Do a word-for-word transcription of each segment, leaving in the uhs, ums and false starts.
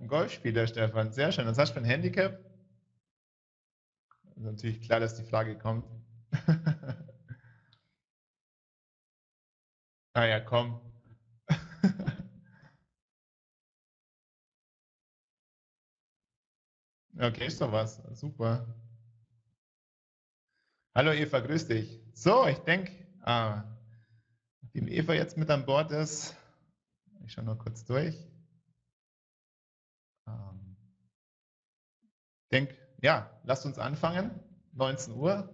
ein Golfspieler, Stefan. Sehr schön. Was hast du für ein Handicap? Ist natürlich klar, dass die Frage kommt. Ah ja, komm. Okay, ist doch was. Super. Hallo Eva, grüß dich. So, ich denke, ah, nachdem Eva jetzt mit an Bord ist, ich schaue noch kurz durch. Ähm, denk, ja, lasst uns anfangen. neunzehn Uhr.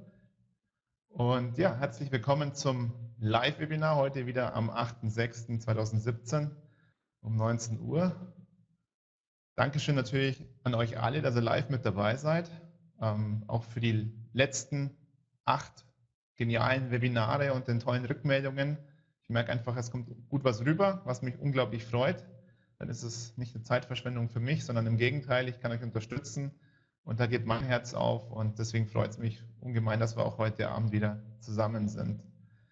Und ja, herzlich willkommen zum Live-Webinar heute wieder am achten sechsten zweitausendsiebzehn um neunzehn Uhr. Dankeschön natürlich an euch alle, dass ihr live mit dabei seid. Ähm, auch für die letzten acht genialen Webinare und den tollen Rückmeldungen. Ich merke einfach, es kommt gut was rüber, was mich unglaublich freut. Dann ist es nicht eine Zeitverschwendung für mich, sondern im Gegenteil, ich kann euch unterstützen und da geht mein Herz auf und deswegen freut es mich ungemein, dass wir auch heute Abend wieder zusammen sind.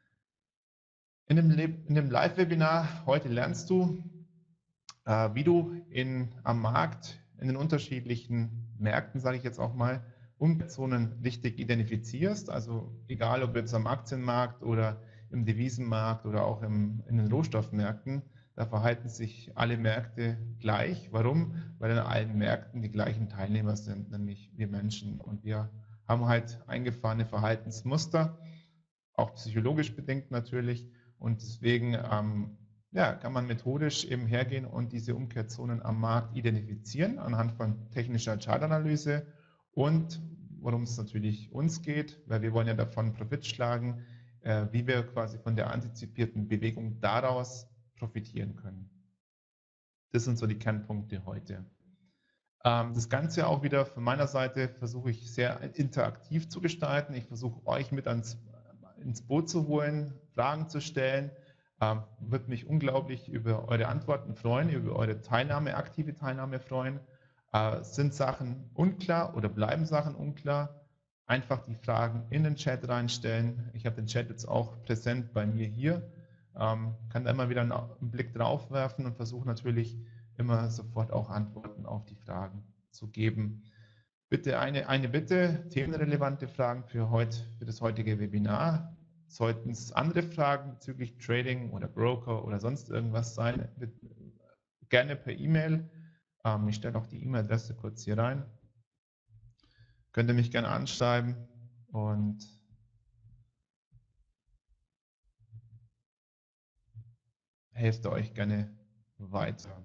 In dem, in dem Live-Webinar heute lernst du, äh, wie du in, am Markt, in den unterschiedlichen Märkten, sage ich jetzt auch mal, Umkehrzonen richtig identifizierst. Also egal, ob jetzt am Aktienmarkt oder im Devisenmarkt oder auch im, in den Rohstoffmärkten, da verhalten sich alle Märkte gleich. Warum? Weil in allen Märkten die gleichen Teilnehmer sind, nämlich wir Menschen. Und wir haben halt eingefahrene Verhaltensmuster, auch psychologisch bedingt natürlich. Und deswegen ähm, ja, kann man methodisch eben hergehen und diese Umkehrzonen am Markt identifizieren anhand von technischer Chartanalyse und worum es natürlich uns geht, weil wir wollen ja davon Profit schlagen, äh, wie wir quasi von der antizipierten Bewegung daraus profitieren können. Das sind so die Kernpunkte heute. Ähm, das Ganze auch wieder von meiner Seite versuche ich sehr interaktiv zu gestalten. Ich versuche euch mit ans, ins Boot zu holen, Fragen zu stellen. Ähm, würde mich unglaublich über eure Antworten freuen, über eure Teilnahme, aktive Teilnahme freuen. Äh, sind Sachen unklar oder bleiben Sachen unklar? Einfach die Fragen in den Chat reinstellen. Ich habe den Chat jetzt auch präsent bei mir hier. Ähm, kann da immer wieder einen Blick drauf werfen und versuche natürlich immer sofort auch Antworten auf die Fragen zu geben. Bitte eine, eine Bitte, themenrelevante Fragen für, heute, für das heutige Webinar. Sollten es andere Fragen bezüglich Trading oder Broker oder sonst irgendwas sein, gerne per E-Mail. Ähm, ich stelle auch die E-Mail-Adresse kurz hier rein. Könnt ihr mich gerne anschreiben und helft euch gerne weiter.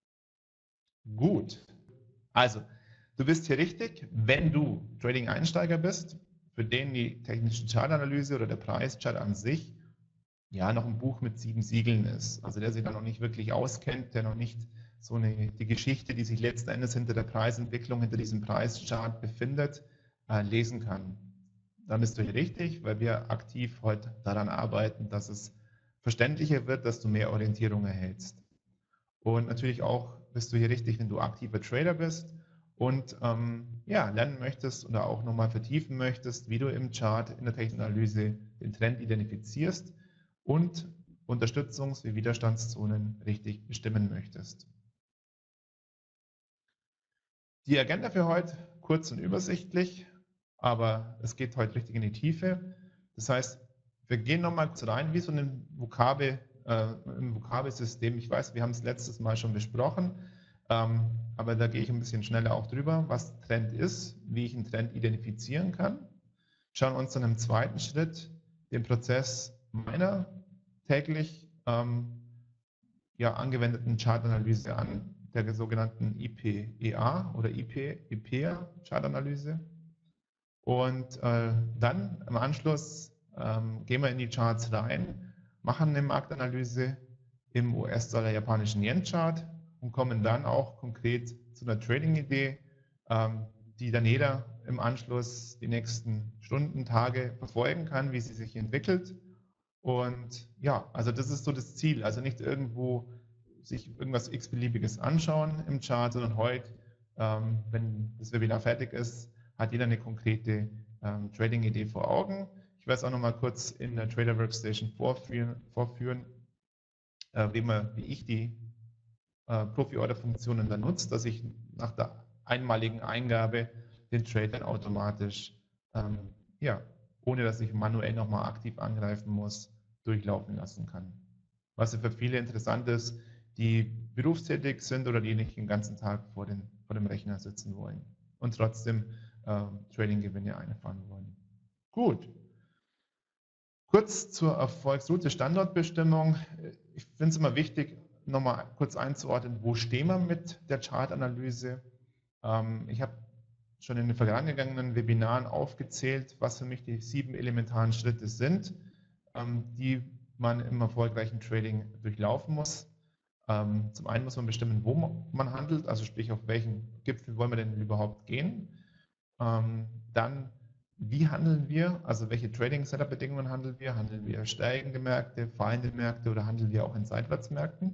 Gut, also du bist hier richtig, wenn du Trading-Einsteiger bist, für den die technische Chartanalyse oder der Preischart an sich ja noch ein Buch mit sieben Siegeln ist. Also der sich da noch nicht wirklich auskennt, der noch nicht so eine, die Geschichte, die sich letzten Endes hinter der Preisentwicklung, hinter diesem Preischart befindet, äh, lesen kann. Dann bist du hier richtig, weil wir aktiv heute daran arbeiten, dass es verständlicher wird, dass du mehr Orientierung erhältst. Und natürlich auch bist du hier richtig, wenn du aktiver Trader bist und ähm, ja, lernen möchtest oder auch nochmal vertiefen möchtest, wie du im Chart in der Technikanalyse den Trend identifizierst und Unterstützungs- wie Widerstandszonen richtig bestimmen möchtest. Die Agenda für heute kurz und übersichtlich, aber es geht heute richtig in die Tiefe. Das heißt, wir gehen nochmal kurz rein, wie so ein Vokabel, äh, ein Vokabelsystem. Ich weiß, wir haben es letztes Mal schon besprochen, ähm, aber da gehe ich ein bisschen schneller auch drüber, was Trend ist, wie ich einen Trend identifizieren kann. Schauen uns dann im zweiten Schritt den Prozess meiner täglich ähm, ja, angewendeten Chartanalyse an, der sogenannten I P E A oder I P E P A Chartanalyse. Und äh, dann im Anschluss ähm, gehen wir in die Charts rein, machen eine Marktanalyse im U S-Dollar-japanischen Yen-Chart und kommen dann auch konkret zu einer Trading-Idee, ähm, die dann jeder im Anschluss die nächsten Stunden, Tage verfolgen kann, wie sie sich entwickelt. Und ja, also das ist so das Ziel. Also nicht irgendwo sich irgendwas x-beliebiges anschauen im Chart, sondern heute, ähm, wenn das Webinar fertig ist, hat jeder eine konkrete ähm, Trading-Idee vor Augen. Ich werde es auch noch mal kurz in der Trader Workstation vorführen, vorführen äh, wie, man, wie ich die äh, Profi-Order-Funktionen dann nutzt, dass ich nach der einmaligen Eingabe den Trade dann automatisch, ähm, ja, ohne dass ich manuell nochmal aktiv angreifen muss, durchlaufen lassen kann. Was für viele interessant ist, die berufstätig sind oder die nicht den ganzen Tag vor, den, vor dem Rechner sitzen wollen und trotzdem ähm, Trading-Gewinne einfahren wollen. Gut. Kurz zur Erfolgsroute Standortbestimmung. Ich finde es immer wichtig, nochmal kurz einzuordnen, wo stehen wir mit der Chartanalyse. Ähm, ich habe schon in den vergangenen Webinaren aufgezählt, was für mich die sieben elementaren Schritte sind, ähm, die man im erfolgreichen Trading durchlaufen muss. Ähm, zum einen muss man bestimmen, wo man handelt, also sprich, auf welchen Gipfel wollen wir denn überhaupt gehen. Ähm, dann, wie handeln wir, also welche Trading-Setup-Bedingungen handeln wir? Handeln wir steigende Märkte, fallende Märkte oder handeln wir auch in Seitwärtsmärkten?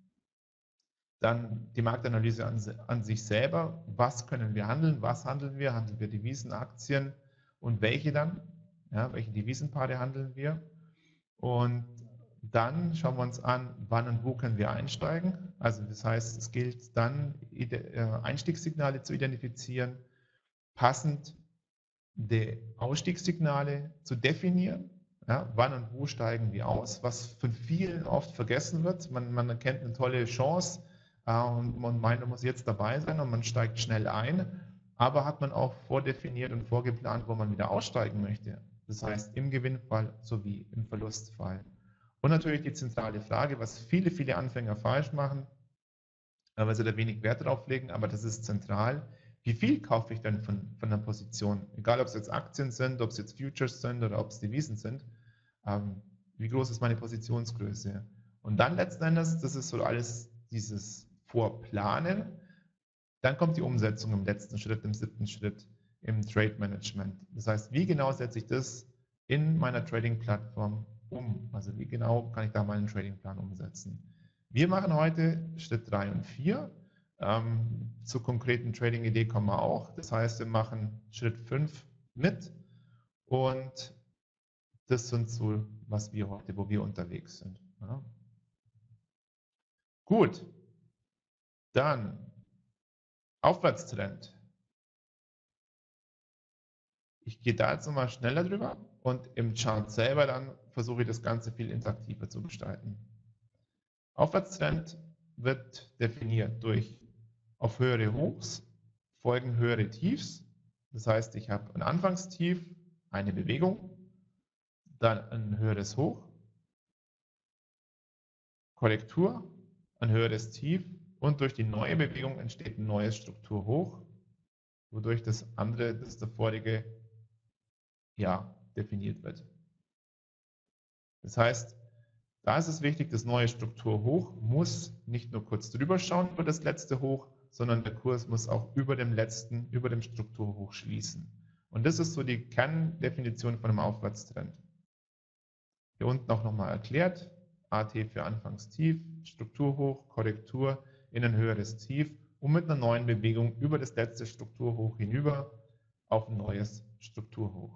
Dann die Marktanalyse an, an sich selber. Was können wir handeln? Was handeln wir? Handeln wir Devisen, Aktien und welche dann? Ja, welche Devisenpaare handeln wir? Und dann schauen wir uns an, wann und wo können wir einsteigen. Also das heißt, es gilt dann, Einstiegssignale zu identifizieren, passend die Ausstiegssignale zu definieren. Ja, wann und wo steigen wir aus? Was von vielen oft vergessen wird. Man, man erkennt eine tolle Chance äh, und man meint, man muss jetzt dabei sein und man steigt schnell ein. Aber hat man auch vordefiniert und vorgeplant, wo man wieder aussteigen möchte. Das heißt, im Gewinnfall sowie im Verlustfall. Und natürlich die zentrale Frage, was viele, viele Anfänger falsch machen, weil sie da wenig Wert drauf legen, aber das ist zentral. Wie viel kaufe ich denn von, von einer Position? Egal, ob es jetzt Aktien sind, ob es jetzt Futures sind oder ob es Devisen sind. Ähm, wie groß ist meine Positionsgröße? Und dann letzten Endes, das ist so alles dieses Vorplanen. Dann kommt die Umsetzung im letzten Schritt, im siebten Schritt, im Trade Management. Das heißt, wie genau setze ich das in meiner Trading-Plattform um? Also wie genau kann ich da meinen Tradingplan umsetzen? Wir machen heute Schritt drei und vier. Ähm, zur konkreten Trading-Idee kommen wir auch. Das heißt, wir machen Schritt fünf mit und das sind so, was wir heute, wo wir unterwegs sind. Ja. Gut, dann Aufwärtstrend. Ich gehe da jetzt nochmal schneller drüber und im Chart selber dann versuche ich das Ganze viel interaktiver zu gestalten. Aufwärtstrend wird definiert durch auf höhere Hochs folgen höhere Tiefs. Das heißt, ich habe ein Anfangstief, eine Bewegung, dann ein höheres Hoch, Korrektur, ein höheres Tief und durch die neue Bewegung entsteht ein neues Strukturhoch, wodurch das andere, das davorige, ja, definiert wird. Das heißt, da ist es wichtig, das neue Strukturhoch muss nicht nur kurz drüber schauen über das letzte Hoch, sondern der Kurs muss auch über dem letzten, über dem Strukturhoch schließen. Und das ist so die Kerndefinition von einem Aufwärtstrend. Hier unten auch nochmal erklärt, A T für Anfangstief, Strukturhoch, Korrektur in ein höheres Tief und mit einer neuen Bewegung über das letzte Strukturhoch hinüber auf ein neues Strukturhoch.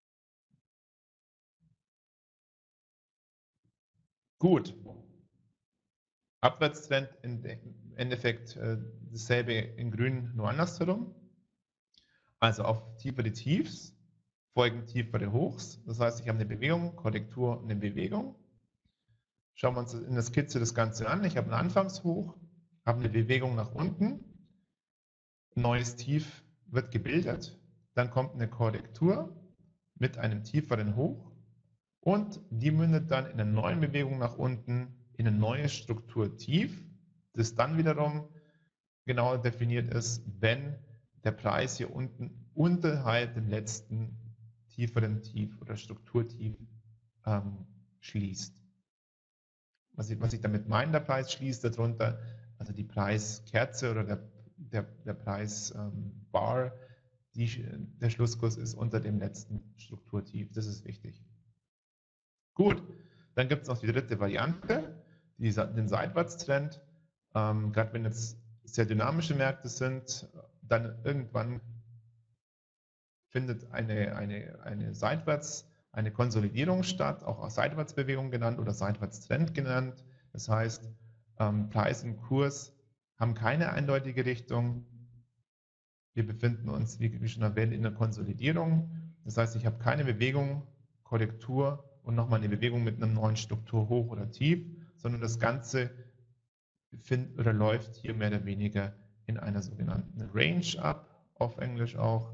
Gut. Abwärtstrend im Endeffekt äh, dasselbe in grün, nur andersherum. Also auf tiefere Tiefs folgen tiefere Hochs. Das heißt, ich habe eine Bewegung, Korrektur und eine Bewegung. Schauen wir uns in der Skizze das Ganze an. Ich habe ein Anfangshoch, habe eine Bewegung nach unten, ein neues Tief wird gebildet, dann kommt eine Korrektur mit einem tieferen Hoch und die mündet dann in einer neuen Bewegung nach unten in ein neues Strukturtief, das dann wiederum genau definiert ist, wenn der Preis hier unten unterhalb dem letzten tieferen Tief oder Strukturtief ähm, schließt. Was ich, was ich damit meine, der Preis schließt darunter, also die Preiskerze oder der, der, der Preisbar, ähm, die, der Schlusskurs ist unter dem letzten Strukturtief. Das ist wichtig. Gut, dann gibt es noch die dritte Variante, die, den Seitwärtstrend. Ähm, Gerade wenn jetzt sehr dynamische Märkte sind, dann irgendwann findet eine, eine, eine Seitwärts, eine Konsolidierung statt, auch als Seitwärtsbewegung genannt oder Seitwärtstrend genannt. Das heißt, ähm, Preis und Kurs haben keine eindeutige Richtung. Wir befinden uns, wie schon erwähnt, in der Konsolidierung. Das heißt, ich habe keine Bewegung, Korrektur und nochmal eine Bewegung mit einem neuen Struktur hoch oder tief, sondern das Ganze befindet oder läuft hier mehr oder weniger in einer sogenannten Range ab, auf Englisch auch,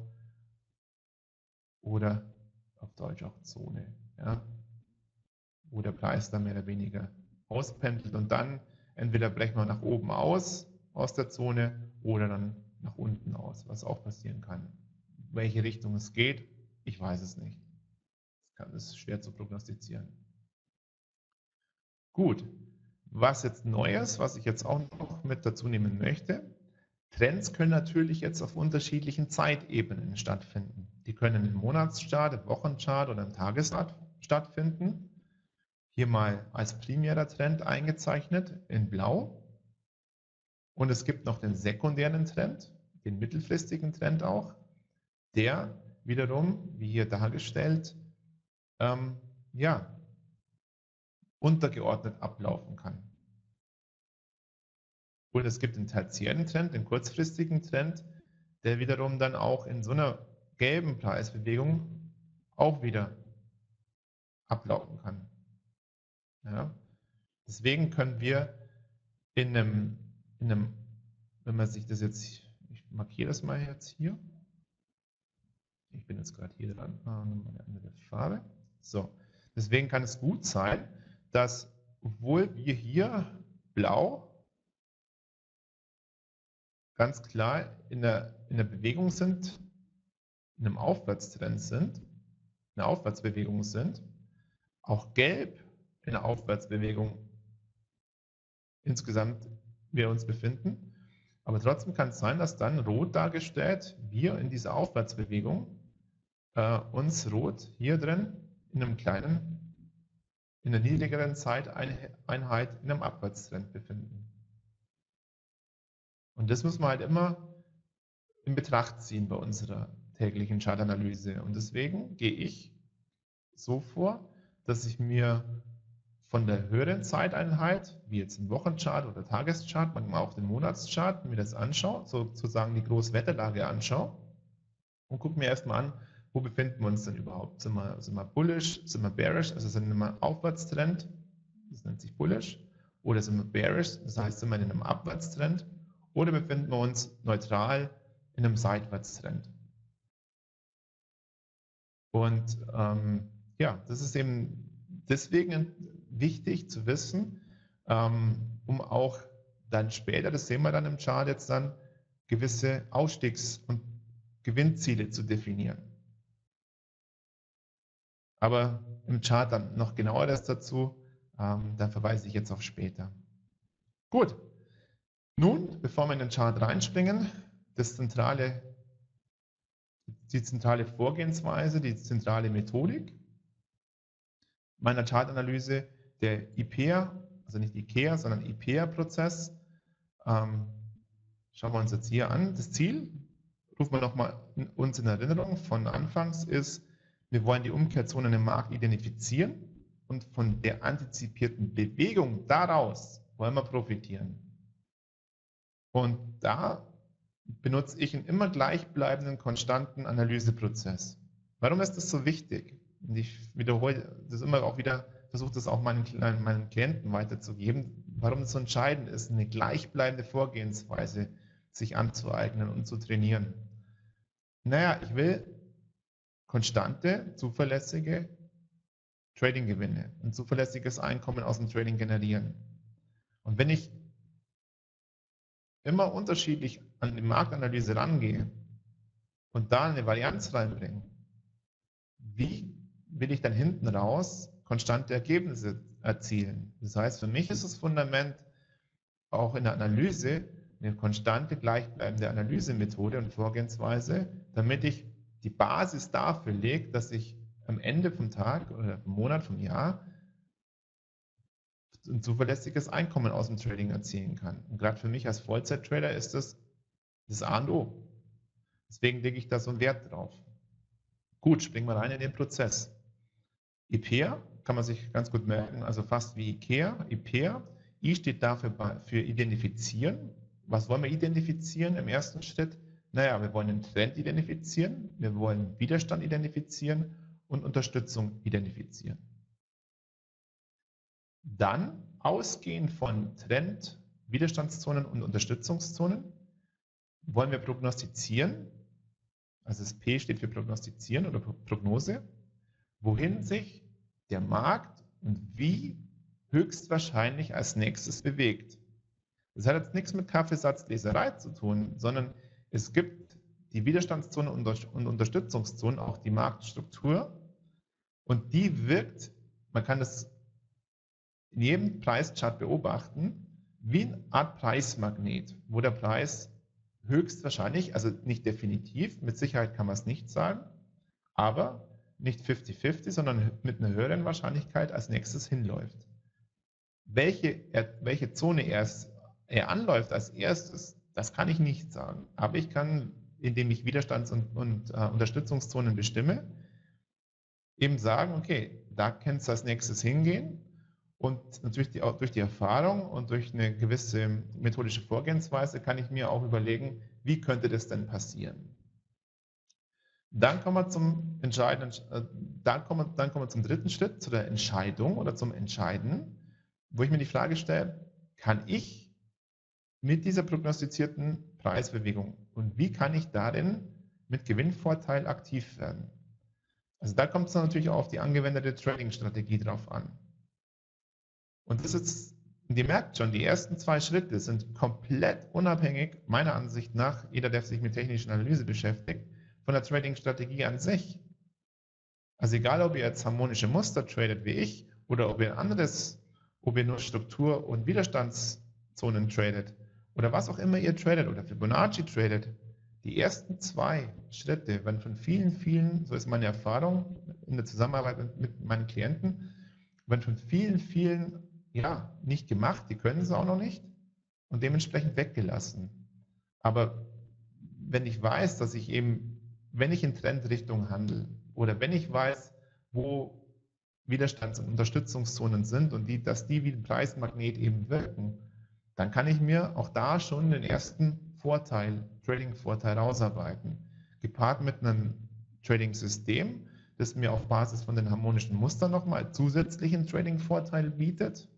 oder auf Deutsch auch Zone, ja, wo der Preis dann mehr oder weniger auspendelt und dann entweder brechen wir nach oben aus, aus der Zone, oder dann nach unten aus, was auch passieren kann. Welche Richtung es geht, ich weiß es nicht. Das ist schwer zu prognostizieren. Gut, was jetzt Neues, was ich jetzt auch noch mit dazu nehmen möchte, Trends können natürlich jetzt auf unterschiedlichen Zeitebenen stattfinden. Die können im Monatschart, im Wochenchart oder im Tageschart stattfinden. Hier mal als primärer Trend eingezeichnet in Blau. Und es gibt noch den sekundären Trend, den mittelfristigen Trend auch, der wiederum, wie hier dargestellt, ähm, ja, untergeordnet ablaufen kann. Und es gibt den tertiären Trend, den kurzfristigen Trend, der wiederum dann auch in so einer gelben Preisbewegung auch wieder ablaufen kann. Ja? Deswegen können wir in einem, in einem, wenn man sich das jetzt, ich markiere das mal jetzt hier, ich bin jetzt gerade hier dran, eine andere Farbe. So, deswegen kann es gut sein, dass, obwohl wir hier blau ganz klar in der, in der Bewegung sind, in einem Aufwärtstrend sind, in einer Aufwärtsbewegung sind, auch gelb in der Aufwärtsbewegung insgesamt wir uns befinden. Aber trotzdem kann es sein, dass dann rot dargestellt, wir in dieser Aufwärtsbewegung äh, uns rot hier drin in einem kleinen, in einer niedrigeren Zeiteinheit in einem Abwärtstrend befinden. Und das muss man halt immer in Betracht ziehen bei unserer täglichen Chartanalyse. Und deswegen gehe ich so vor, dass ich mir von der höheren Zeiteinheit, wie jetzt im Wochenchart oder Tageschart, manchmal auch den Monatschart, mir das anschaue, sozusagen die Großwetterlage anschaue und gucke mir erstmal an, wo befinden wir uns denn überhaupt? Sind wir, sind wir bullish, sind wir bearish, also sind wir in einem Aufwärtstrend, das nennt sich bullish, oder sind wir bearish, das heißt, sind wir in einem Abwärtstrend, oder befinden wir uns neutral in einem Seitwärtstrend. Und ähm, ja, das ist eben deswegen wichtig zu wissen, ähm, um auch dann später, das sehen wir dann im Chart jetzt dann, gewisse Ausstiegs- und Gewinnziele zu definieren. Aber im Chart dann noch genaueres dazu, ähm, da verweise ich jetzt auf später. Gut, nun, bevor wir in den Chart reinspringen, das zentrale, die zentrale Vorgehensweise, die zentrale Methodik meiner Chartanalyse, der I P E A, also nicht IKEA, sondern I P E A-Prozess. Ähm, schauen wir uns jetzt hier an. Das Ziel, rufen wir nochmal uns in Erinnerung von anfangs, ist, wir wollen die Umkehrzonen im Markt identifizieren und von der antizipierten Bewegung daraus wollen wir profitieren. Und da benutze ich einen immer gleichbleibenden, konstanten Analyseprozess. Warum ist das so wichtig? Und ich wiederhole das immer auch wieder, versuche das auch meinen, meinen Klienten weiterzugeben, warum es so entscheidend ist, eine gleichbleibende Vorgehensweise sich anzueignen und zu trainieren. Naja, ich will konstante, zuverlässige Trading-Gewinne, ein zuverlässiges Einkommen aus dem Trading generieren. Und wenn ich immer unterschiedlich an die Marktanalyse rangehe und da eine Varianz reinbringe, wie will ich dann hinten raus konstante Ergebnisse erzielen? Das heißt, für mich ist das Fundament auch in der Analyse eine konstante, gleichbleibende Analysemethode und Vorgehensweise, damit ich die Basis dafür lege, dass ich am Ende vom Tag oder vom Monat, vom Jahr ein zuverlässiges Einkommen aus dem Trading erzielen kann. Und gerade für mich als Vollzeit-Trader ist das das A und O. Deswegen lege ich da so einen Wert drauf. Gut, springen wir rein in den Prozess. I P E A kann man sich ganz gut merken, also fast wie IKEA, I P E A. I steht dafür für identifizieren was wollen wir identifizieren im ersten Schritt? Naja, wir wollen einen Trend identifizieren, wir wollen Widerstand identifizieren und Unterstützung identifizieren. Dann, ausgehend von Trend, Widerstandszonen und Unterstützungszonen, wollen wir prognostizieren, also das P steht für prognostizieren oder Prognose, wohin sich der Markt und wie höchstwahrscheinlich als nächstes bewegt. Das hat jetzt nichts mit Kaffeesatzleserei zu tun, sondern es gibt die Widerstandszone und Unterstützungszone, auch die Marktstruktur, und die wirkt, man kann das in jedem Preischart beobachten, wie eine Art Preismagnet, wo der Preis höchstwahrscheinlich, also nicht definitiv, mit Sicherheit kann man es nicht sagen, aber nicht fünfzig fünfzig, sondern mit einer höheren Wahrscheinlichkeit als nächstes hinläuft. Welche, welche Zone erst er anläuft als erstes, das kann ich nicht sagen. Aber ich kann, indem ich Widerstands- und, und äh, Unterstützungszonen bestimme, eben sagen, okay, da kann es als nächstes hingehen. Und natürlich die, auch durch die Erfahrung und durch eine gewisse methodische Vorgehensweise kann ich mir auch überlegen, wie könnte das denn passieren. Dann kommen wir zum entscheidenden, äh, dann kommen wir, dann kommen wir zum dritten Schritt, zu der Entscheidung oder zum Entscheiden, wo ich mir die Frage stelle, kann ich mit dieser prognostizierten Preisbewegung und wie kann ich darin mit Gewinnvorteil aktiv werden? Also da kommt es natürlich auch auf die angewendete Trading-Strategie drauf an. Und das ist, und ihr merkt schon, die ersten zwei Schritte sind komplett unabhängig, meiner Ansicht nach, jeder, der sich mit technischer Analyse beschäftigt, von der Trading-Strategie an sich. Also egal, ob ihr jetzt harmonische Muster tradet wie ich oder ob ihr ein anderes, ob ihr nur Struktur- und Widerstandszonen tradet oder was auch immer ihr tradet oder Fibonacci tradet, die ersten zwei Schritte werden von vielen, vielen, so ist meine Erfahrung in der Zusammenarbeit mit meinen Klienten, werden von vielen, vielen ja, nicht gemacht, die können es auch noch nicht und dementsprechend weggelassen. Aber wenn ich weiß, dass ich eben, wenn ich in Trendrichtung handle oder wenn ich weiß, wo Widerstands- und Unterstützungszonen sind und die, dass die wie ein Preismagnet eben wirken, dann kann ich mir auch da schon den ersten Vorteil, Trading-Vorteil rausarbeiten. Gepaart mit einem Trading-System, das mir auf Basis von den harmonischen Mustern nochmal zusätzlichen Trading-Vorteil bietet,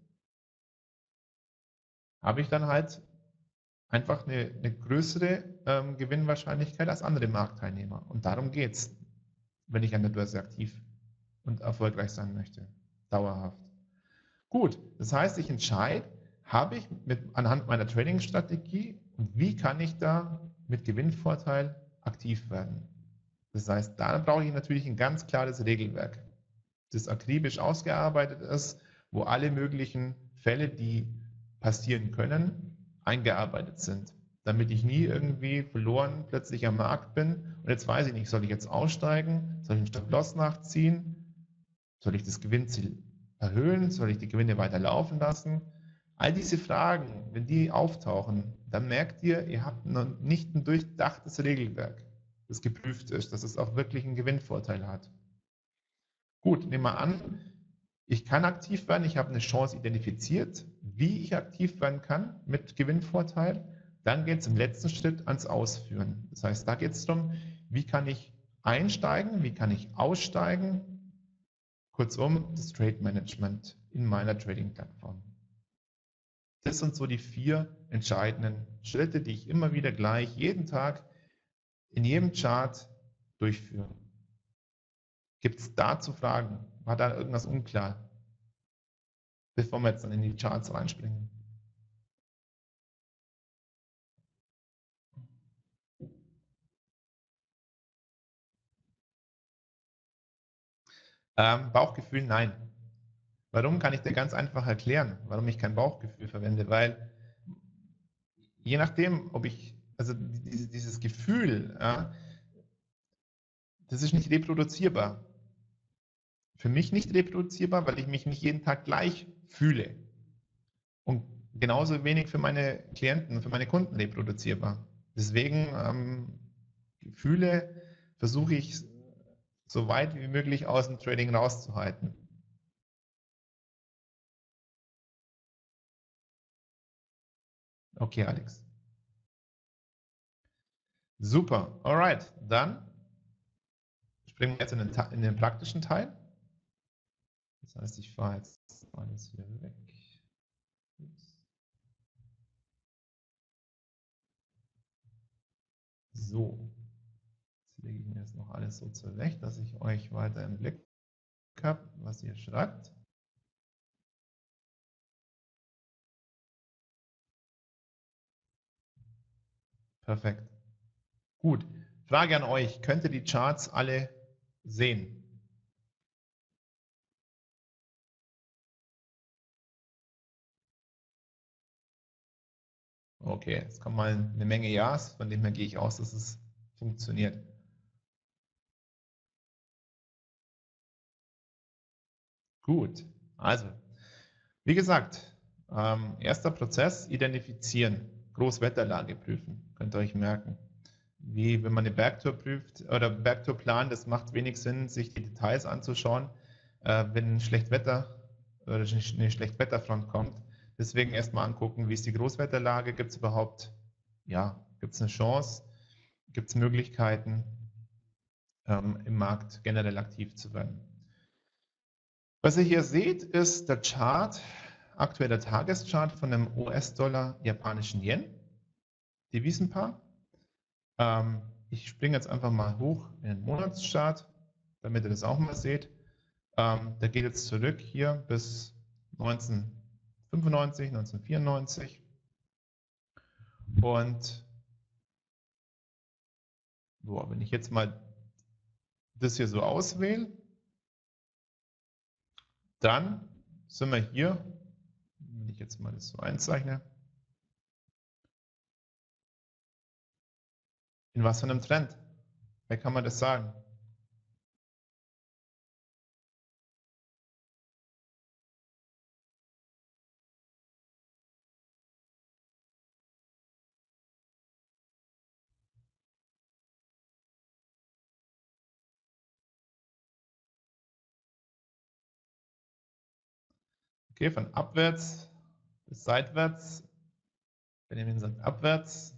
habe ich dann halt einfach eine, eine größere ähm, Gewinnwahrscheinlichkeit als andere Marktteilnehmer. Und darum geht es, wenn ich an der Börse aktiv und erfolgreich sein möchte, dauerhaft. Gut, das heißt, ich entscheide, habe ich mit, anhand meiner Trading-Strategie und wie kann ich da mit Gewinnvorteil aktiv werden. Das heißt, da brauche ich natürlich ein ganz klares Regelwerk, das akribisch ausgearbeitet ist, wo alle möglichen Fälle, die passieren können, eingearbeitet sind, damit ich nie irgendwie verloren plötzlich am Markt bin und jetzt weiß ich nicht, soll ich jetzt aussteigen, soll ich einen Stop-Loss nachziehen, soll ich das Gewinnziel erhöhen, soll ich die Gewinne weiter laufen lassen? All diese Fragen, wenn die auftauchen, dann merkt ihr, ihr habt noch nicht ein durchdachtes Regelwerk, das geprüft ist, dass es auch wirklich einen Gewinnvorteil hat. Gut, nehmen wir an, ich kann aktiv werden, ich habe eine Chance identifiziert, wie ich aktiv werden kann mit Gewinnvorteil. Dann geht es im letzten Schritt ans Ausführen. Das heißt, da geht es darum, wie kann ich einsteigen, wie kann ich aussteigen, kurzum das Trade Management in meiner Trading-Plattform. Das sind so die vier entscheidenden Schritte, die ich immer wieder gleich jeden Tag in jedem Chart durchführe. Gibt es dazu Fragen? War da irgendwas unklar? Bevor wir jetzt dann in die Charts reinspringen. Ähm, Bauchgefühl, nein. Warum, kann ich dir ganz einfach erklären, warum ich kein Bauchgefühl verwende? Weil je nachdem, ob ich, also dieses, dieses Gefühl, ja, das ist nicht reproduzierbar. Für mich nicht reproduzierbar, weil ich mich nicht jeden Tag gleich fühle. Und genauso wenig für meine Klienten, für meine Kunden reproduzierbar. Deswegen ähm, Gefühle versuche ich so weit wie möglich aus dem Trading rauszuhalten. Okay, Alex. Super, alright, dann springen wir jetzt in den, in den praktischen Teil. Das heißt, ich fahre jetzt alles hier weg. So, jetzt lege ich mir jetzt noch alles so zurecht, dass ich euch weiter im Blick habe, was ihr schreibt. Perfekt. Gut. Frage an euch. Könnt ihr die Charts alle sehen? Okay, jetzt kommen mal eine Menge Ja's, von dem her gehe ich aus, dass es funktioniert. Gut, also, wie gesagt, ähm, erster Prozess, identifizieren, Großwetterlage prüfen, könnt ihr euch merken. Wie wenn man eine Bergtour prüft oder Bergtour plant, das macht wenig Sinn, sich die Details anzuschauen, äh, wenn ein Schlechtwetter oder eine Schlechtwetterfront kommt. Deswegen erstmal angucken, wie ist die Großwetterlage, gibt es überhaupt, ja, gibt es eine Chance, gibt es Möglichkeiten, ähm, im Markt generell aktiv zu werden. Was ihr hier seht, ist der Chart, aktueller Tageschart von dem U S-Dollar, japanischen Yen, Devisenpaar. Ähm, ich springe jetzt einfach mal hoch in den Monatschart, damit ihr das auch mal seht. Ähm, der geht jetzt zurück hier bis neunzehnhundertfünfundneunzig, neunzehnhundertvierundneunzig. Und boah, wenn ich jetzt mal das hier so auswähle, dann sind wir hier, wenn ich jetzt mal das so einzeichne, in was für einem Trend? Wer kann man das sagen? Okay, von abwärts bis seitwärts. Benjamin sagt abwärts.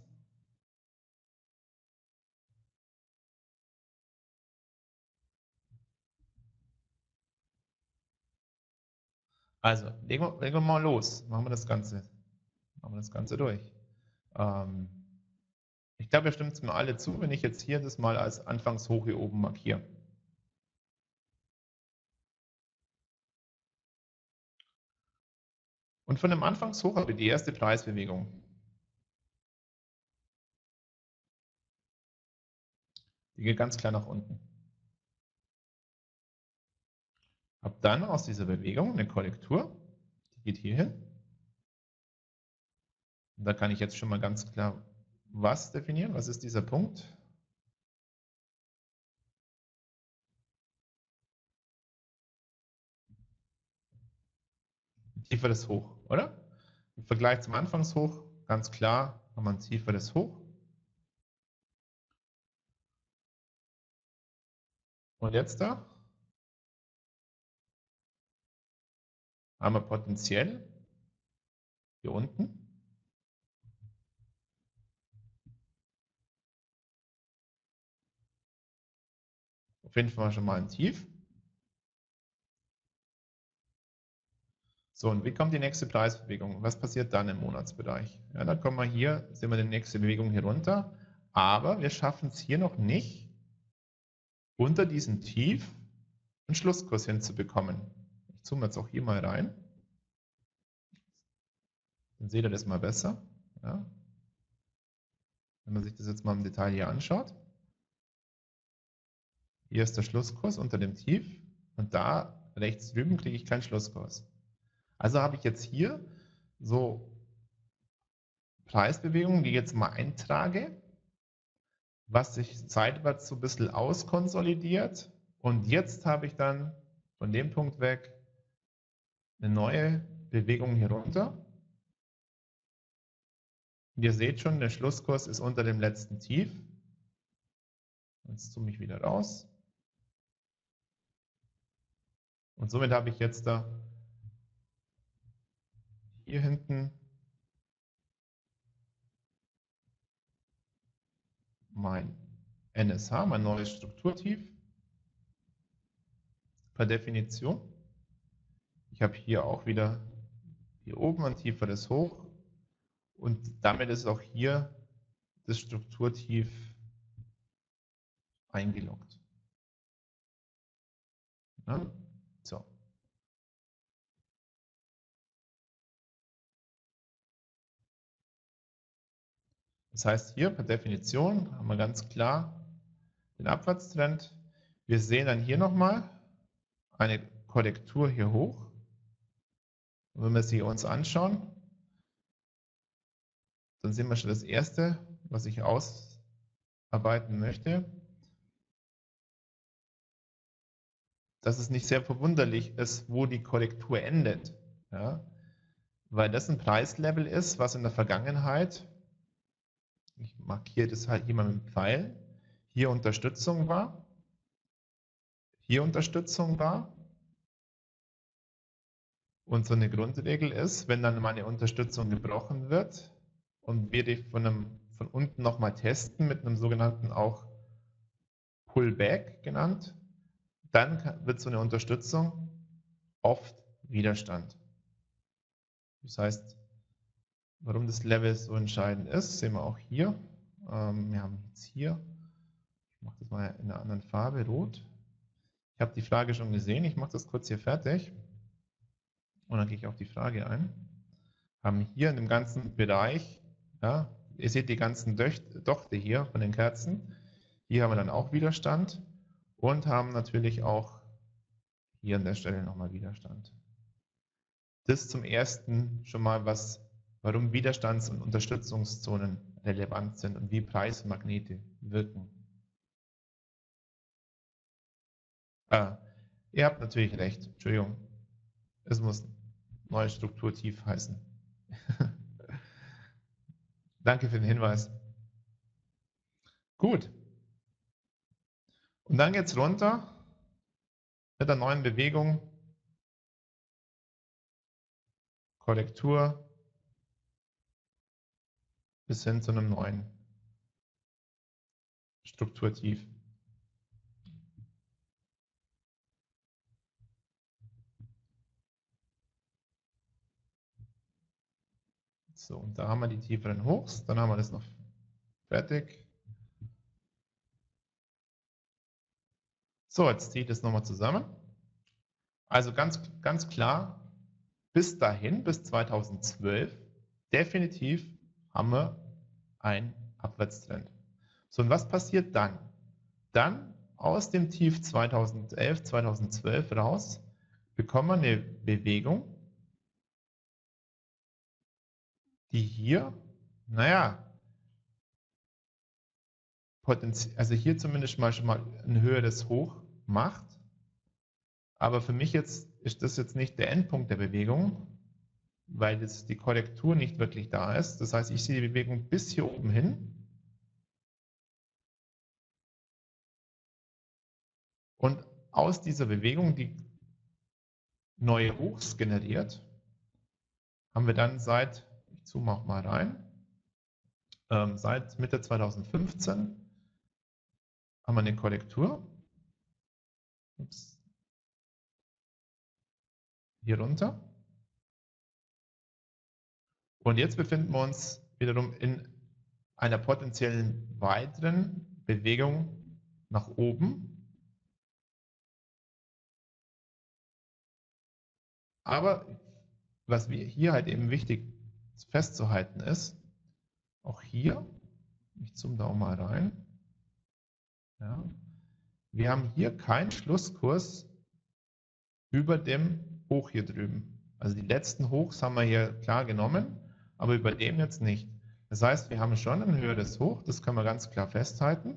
Also, legen wir, legen wir mal los. Machen wir das Ganze, machen wir das Ganze durch. Ähm, ich glaube, ihr stimmt es mir alle zu, wenn ich jetzt hier das mal als Anfangshoch hier oben markiere. Und von dem Anfangshoch habe ich die erste Preisbewegung. Die geht ganz klar nach unten. Habe dann aus dieser Bewegung eine Korrektur, die geht hier hin. Und da kann ich jetzt schon mal ganz klar was definieren. Was ist dieser Punkt? Tieferes Hoch, oder? Im Vergleich zum Anfangshoch, ganz klar, haben wir ein tieferes Hoch. Und jetzt da haben wir potenziell hier unten auf jeden Fall schon mal ein Tief. So, und wie kommt die nächste Preisbewegung? Was passiert dann im Monatsbereich? Ja, dann kommen wir hier, sehen wir die nächste Bewegung hier runter, aber wir schaffen es hier noch nicht, unter diesem Tief einen Schlusskurs hinzubekommen. Ich zoome jetzt auch hier mal rein. Dann seht ihr das mal besser. Ja. Wenn man sich das jetzt mal im Detail hier anschaut. Hier ist der Schlusskurs unter dem Tief und da rechts drüben kriege ich keinen Schlusskurs. Also habe ich jetzt hier so Preisbewegungen, die ich jetzt mal eintrage, was sich zeitwärts so ein bisschen auskonsolidiert. Und jetzt habe ich dann von dem Punkt weg eine neue Bewegung hier runter. Und ihr seht schon, der Schlusskurs ist unter dem letzten Tief. Jetzt zoome ich wieder raus. Und somit habe ich jetzt da hier hinten mein N S H, mein neues Strukturtief. Per Definition. Ich habe hier auch wieder hier oben ein tieferes Hoch und damit ist auch hier das Strukturtief eingeloggt. Ja? So. Das heißt, hier per Definition haben wir ganz klar den Abwärtstrend. Wir sehen dann hier nochmal eine Korrektur hier hoch. Und wenn wir sie uns anschauen, dann sehen wir schon das erste, was ich ausarbeiten möchte, dass es nicht sehr verwunderlich ist, wo die Korrektur endet. Ja? Weil das ein Preislevel ist, was in der Vergangenheit, ich markiere das halt hier mal mit dem Pfeil, hier Unterstützung war, hier Unterstützung war. Und so eine Grundregel ist, wenn dann meine Unterstützung gebrochen wird und wir die von, einem, von unten nochmal testen mit einem sogenannten auch Pullback genannt, dann wird so eine Unterstützung oft Widerstand. Das heißt, warum das Level so entscheidend ist, sehen wir auch hier. Ähm, wir haben jetzt hier, ich mache das mal in einer anderen Farbe, rot. Ich habe die Frage schon gesehen, ich mache das kurz hier fertig und dann gehe ich auf die Frage ein. Haben hier in dem ganzen Bereich, ja, ihr seht die ganzen Dochte hier von den Kerzen, hier haben wir dann auch Widerstand und haben natürlich auch hier an der Stelle nochmal Widerstand. Das zum ersten schon mal, was, warum Widerstands- und Unterstützungszonen relevant sind und wie Preismagnete wirken. Ah, ihr habt natürlich recht, Entschuldigung, es muss neues Strukturtief heißen. Danke für den Hinweis. Gut. Und dann geht es runter mit der neuen Bewegung, Korrektur bis hin zu einem neuen Strukturtief. So, und da haben wir die tieferen Hochs, dann haben wir das noch fertig. So, jetzt ziehe ich das nochmal zusammen. Also ganz, ganz klar, bis dahin, bis zweitausendzwölf, definitiv haben wir einen Abwärtstrend. So, und was passiert dann? Dann aus dem Tief zweitausendelf, zweitausendzwölf raus bekommen wir eine Bewegung, die hier, naja, also hier zumindest mal schon mal ein höheres Hoch macht. Aber für mich jetzt ist das jetzt nicht der Endpunkt der Bewegung, weil jetzt die Korrektur nicht wirklich da ist. Das heißt, ich sehe die Bewegung bis hier oben hin. Und aus dieser Bewegung, die neue Hochs generiert, haben wir dann seit, ich zoome auch mal rein, ähm, seit Mitte zweitausendfünfzehn haben wir eine Korrektur. Ups. Hier runter. Und jetzt befinden wir uns wiederum in einer potenziellen weiteren Bewegung nach oben. Aber was wir hier halt eben wichtig festzuhalten ist, auch hier, ich zoome da auch mal rein, ja, wir haben hier keinen Schlusskurs über dem Hoch hier drüben. Also die letzten Hochs haben wir hier klar genommen, aber über dem jetzt nicht. Das heißt, wir haben schon ein höheres Hoch, das können wir ganz klar festhalten.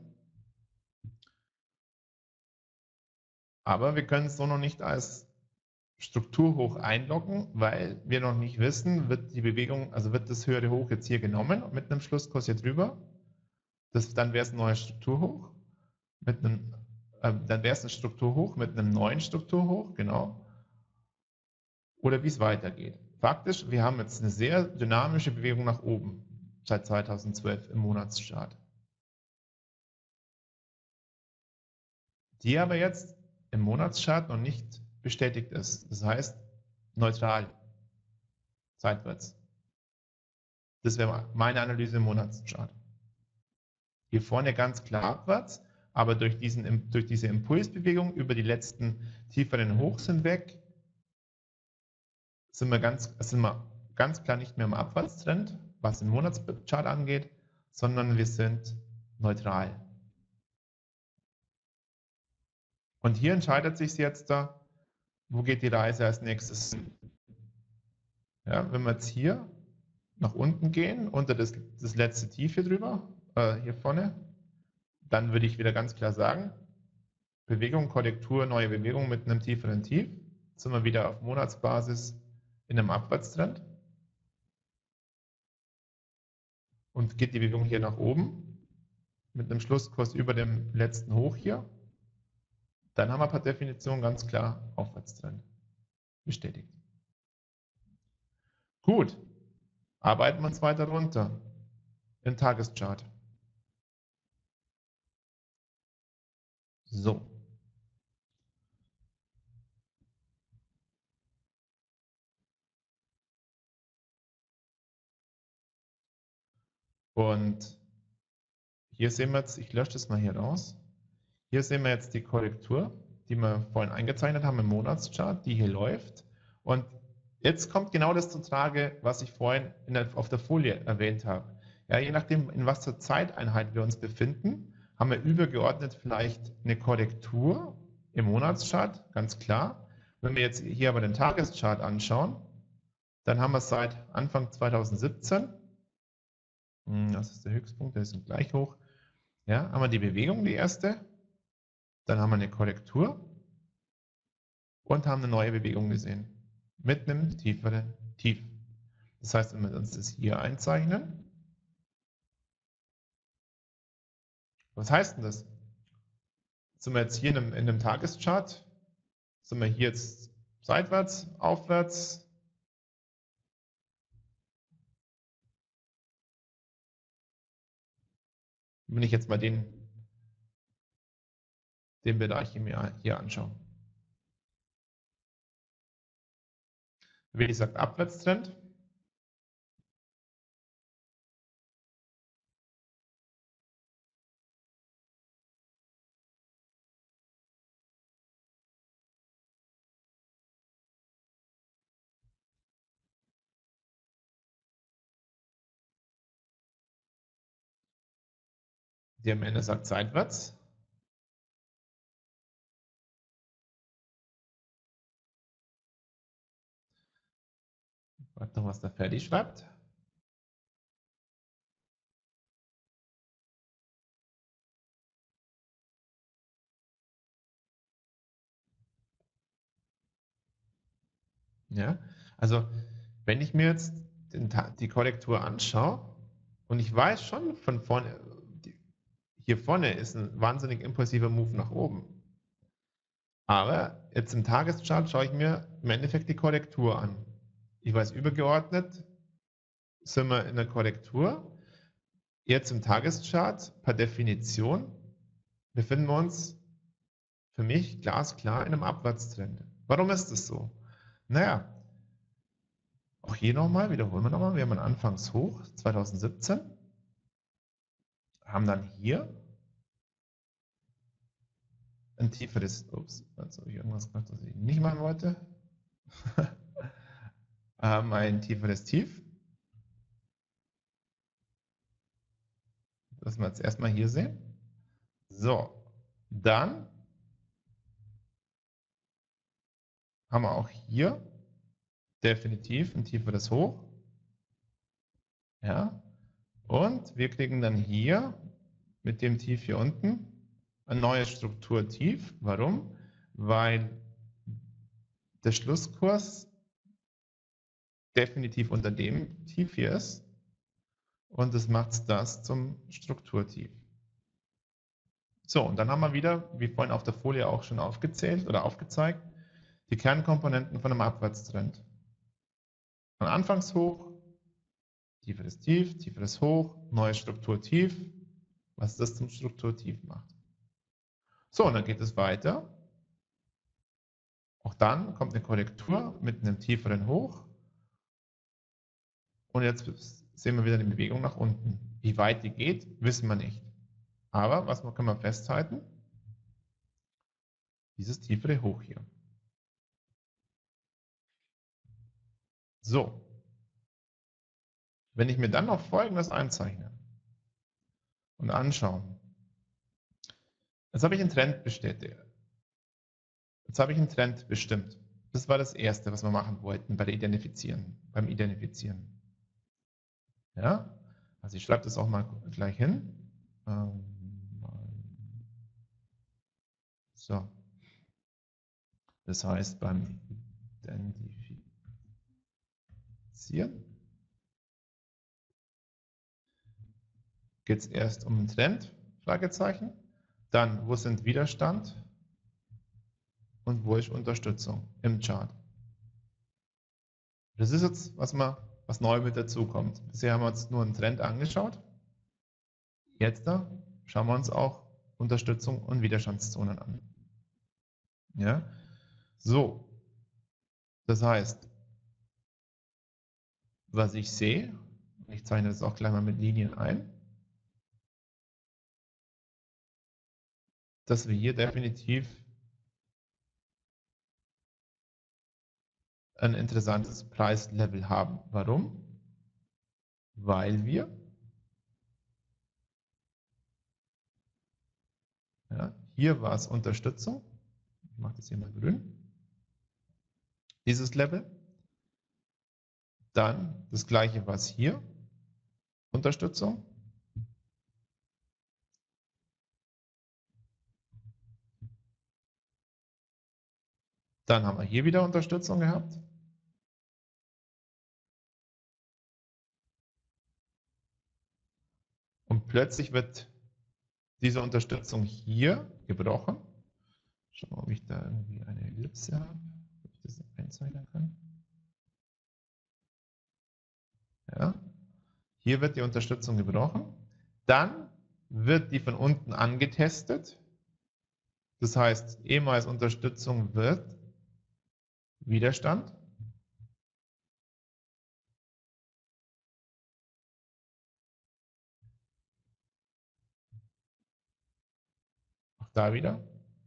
Aber wir können es so noch nicht als Strukturhoch einloggen, weil wir noch nicht wissen, wird die Bewegung, also wird das höhere Hoch jetzt hier genommen mit einem Schlusskurs hier drüber. Das, dann wäre es ein neues Strukturhoch. Mit einem, äh, dann wäre es ein Strukturhoch mit einem neuen Strukturhoch, genau. Oder wie es weitergeht. Faktisch, wir haben jetzt eine sehr dynamische Bewegung nach oben seit zweitausendzwölf im Monatsstart. die aber jetzt im Monatschart noch nicht bestätigt ist. Das heißt, neutral, seitwärts. Das wäre meine Analyse im Monatschart. Hier vorne ganz klar abwärts, aber durch, diesen, durch diese Impulsbewegung über die letzten tieferen Hochs hinweg sind wir, ganz, sind wir ganz klar nicht mehr im Abwärtstrend, was den Monatschart angeht, sondern wir sind neutral. Und hier entscheidet sich jetzt da, wo geht die Reise als nächstes hin. Ja, wenn wir jetzt hier nach unten gehen, unter das, das letzte Tief hier drüber, äh, hier vorne, dann würde ich wieder ganz klar sagen, Bewegung, Korrektur, neue Bewegung mit einem tieferen Tief. Jetzt sind wir wieder auf Monatsbasis in einem Abwärtstrend. Und geht die Bewegung hier nach oben mit einem Schlusskurs über dem letzten Hoch hier, dann haben wir per Definition ganz klar Aufwärtstrend bestätigt. Gut, arbeiten wir uns weiter runter im Tageschart. So. Und hier sehen wir jetzt, ich lösche das mal hier raus. Hier sehen wir jetzt die Korrektur, die wir vorhin eingezeichnet haben im Monatschart, die hier läuft. Und jetzt kommt genau das zum Trage, was ich vorhin in der, auf der Folie erwähnt habe. Ja, je nachdem, in was für Zeiteinheit wir uns befinden, haben wir übergeordnet vielleicht eine Korrektur im Monatschart, ganz klar. Wenn wir jetzt hier aber den Tageschart anschauen, dann haben wir seit Anfang zweitausendsiebzehn, das ist der Höchstpunkt, der ist gleich hoch, ja, haben wir die Bewegung, die erste, dann haben wir eine Korrektur und haben eine neue Bewegung gesehen mit einem tieferen Tief. Das heißt, wenn wir uns das hier einzeichnen, was heißt denn das? Sind wir jetzt hier in einem, in einem Tageschart, sind wir hier jetzt seitwärts, aufwärts, wenn ich jetzt mal den, den Bereich hier, hier anschaue. Wie gesagt, Abwärtstrend. Die am Ende sagt seitwärts. Warte noch, was da fertig schreibt. Ja, also wenn ich mir jetzt den, die Korrektur anschaue und ich weiß schon von vorne, hier vorne ist ein wahnsinnig impulsiver Move nach oben. Aber jetzt im Tageschart schaue ich mir im Endeffekt die Korrektur an. Ich weiß übergeordnet, sind wir in der Korrektur. Jetzt im Tageschart, per Definition, befinden wir uns für mich glasklar in einem Abwärtstrend. Warum ist das so? Naja, auch hier nochmal, wiederholen wir nochmal, wir haben ein Anfangshoch zweitausendsiebzehn, haben dann hier ein tieferes, ups, also habe ich irgendwas gemacht, was ich nicht machen wollte, haben ein tieferes Tief. Das wir jetzt erstmal hier sehen. So, dann haben wir auch hier definitiv ein tieferes Hoch. Ja, und wir kriegen dann hier mit dem Tief hier unten ein neues Strukturtief. Warum? Weil der Schlusskurs definitiv unter dem Tief hier ist und das macht das zum Strukturtief. So, und dann haben wir wieder, wie vorhin auf der Folie auch schon aufgezählt oder aufgezeigt, die Kernkomponenten von einem Abwärtstrend. Ein Anfangshoch, tieferes Tief, tieferes Hoch, neues Strukturtief, was das zum Strukturtief macht. So, und dann geht es weiter. Auch dann kommt eine Korrektur mit einem tieferen Hoch. Und jetzt sehen wir wieder eine Bewegung nach unten. Wie weit die geht, wissen wir nicht. Aber was können wir festhalten? Dieses tiefere Hoch hier. So. Wenn ich mir dann noch Folgendes einzeichne und anschaue. Jetzt habe ich einen Trend bestätigt. Jetzt habe ich einen Trend bestimmt. Das war das Erste, was wir machen wollten bei der Identifizieren, beim Identifizieren. Ja? Also ich schreibe das auch mal gleich hin. So. Das heißt, beim Identifizieren geht es erst um den Trend, Fragezeichen. Dann, wo sind Widerstand und wo ist Unterstützung im Chart. Das ist jetzt, was, man, was neu mit dazu kommt. Bisher haben wir uns nur einen Trend angeschaut. Jetzt da schauen wir uns auch Unterstützung und Widerstandszonen an. Ja? So, das heißt, was ich sehe, ich zeichne das auch gleich mal mit Linien ein, dass wir hier definitiv ein interessantes Preislevel haben. Warum? Weil wir ja, hier war es Unterstützung. Ich mache das hier mal grün. Dieses Level. Dann das gleiche, was hier. Unterstützung. Dann haben wir hier wieder Unterstützung gehabt. Und plötzlich wird diese Unterstützung hier gebrochen. Schauen wir mal, ob ich da irgendwie eine Ellipse habe, ob ich das einzeichnen kann. Ja. Hier wird die Unterstützung gebrochen. Dann wird die von unten angetestet. Das heißt, ehemals Unterstützung wird Widerstand. Auch da wieder.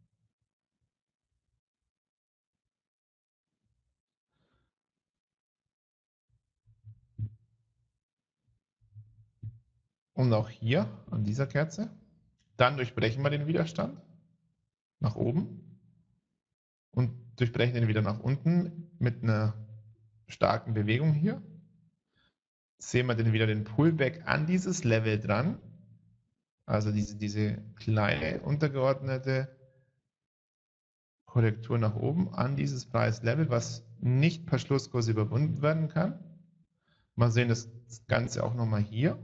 Und auch hier an dieser Kerze. Dann durchbrechen wir den Widerstand nach oben und durchbrechen den wieder nach unten mit einer starken Bewegung hier. Sehen wir dann wieder den Pullback an dieses Level dran. Also diese, diese kleine untergeordnete Korrektur nach oben an dieses Preislevel, was nicht per Schlusskurs überwunden werden kann. Mal sehen das Ganze auch nochmal hier.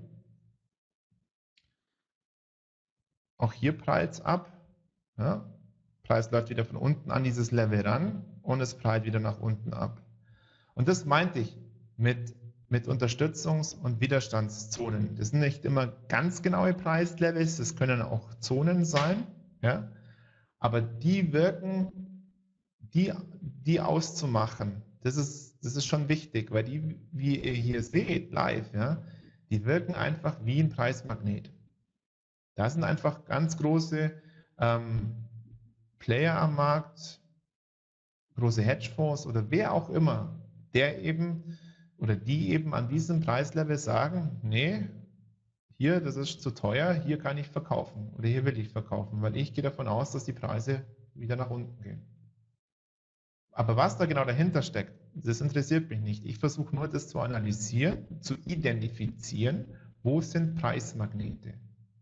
Auch hier prallt es ab. Ja. Preis läuft wieder von unten an dieses Level ran und es prallt wieder nach unten ab. Und das meinte ich mit, mit Unterstützungs- und Widerstandszonen. Das sind nicht immer ganz genaue Preislevels, das können auch Zonen sein. Ja. Aber die wirken, die, die auszumachen, das ist, das ist schon wichtig, weil die, wie ihr hier seht, live, ja, die wirken einfach wie ein Preismagnet. Da sind einfach ganz große ähm, Player am Markt, große Hedgefonds oder wer auch immer, der eben oder die eben an diesem Preislevel sagen, nee, hier, das ist zu teuer, hier kann ich verkaufen oder hier will ich verkaufen, weil ich gehe davon aus, dass die Preise wieder nach unten gehen. Aber was da genau dahinter steckt, das interessiert mich nicht. Ich versuche nur, das zu analysieren, zu identifizieren, wo sind Preismagnete.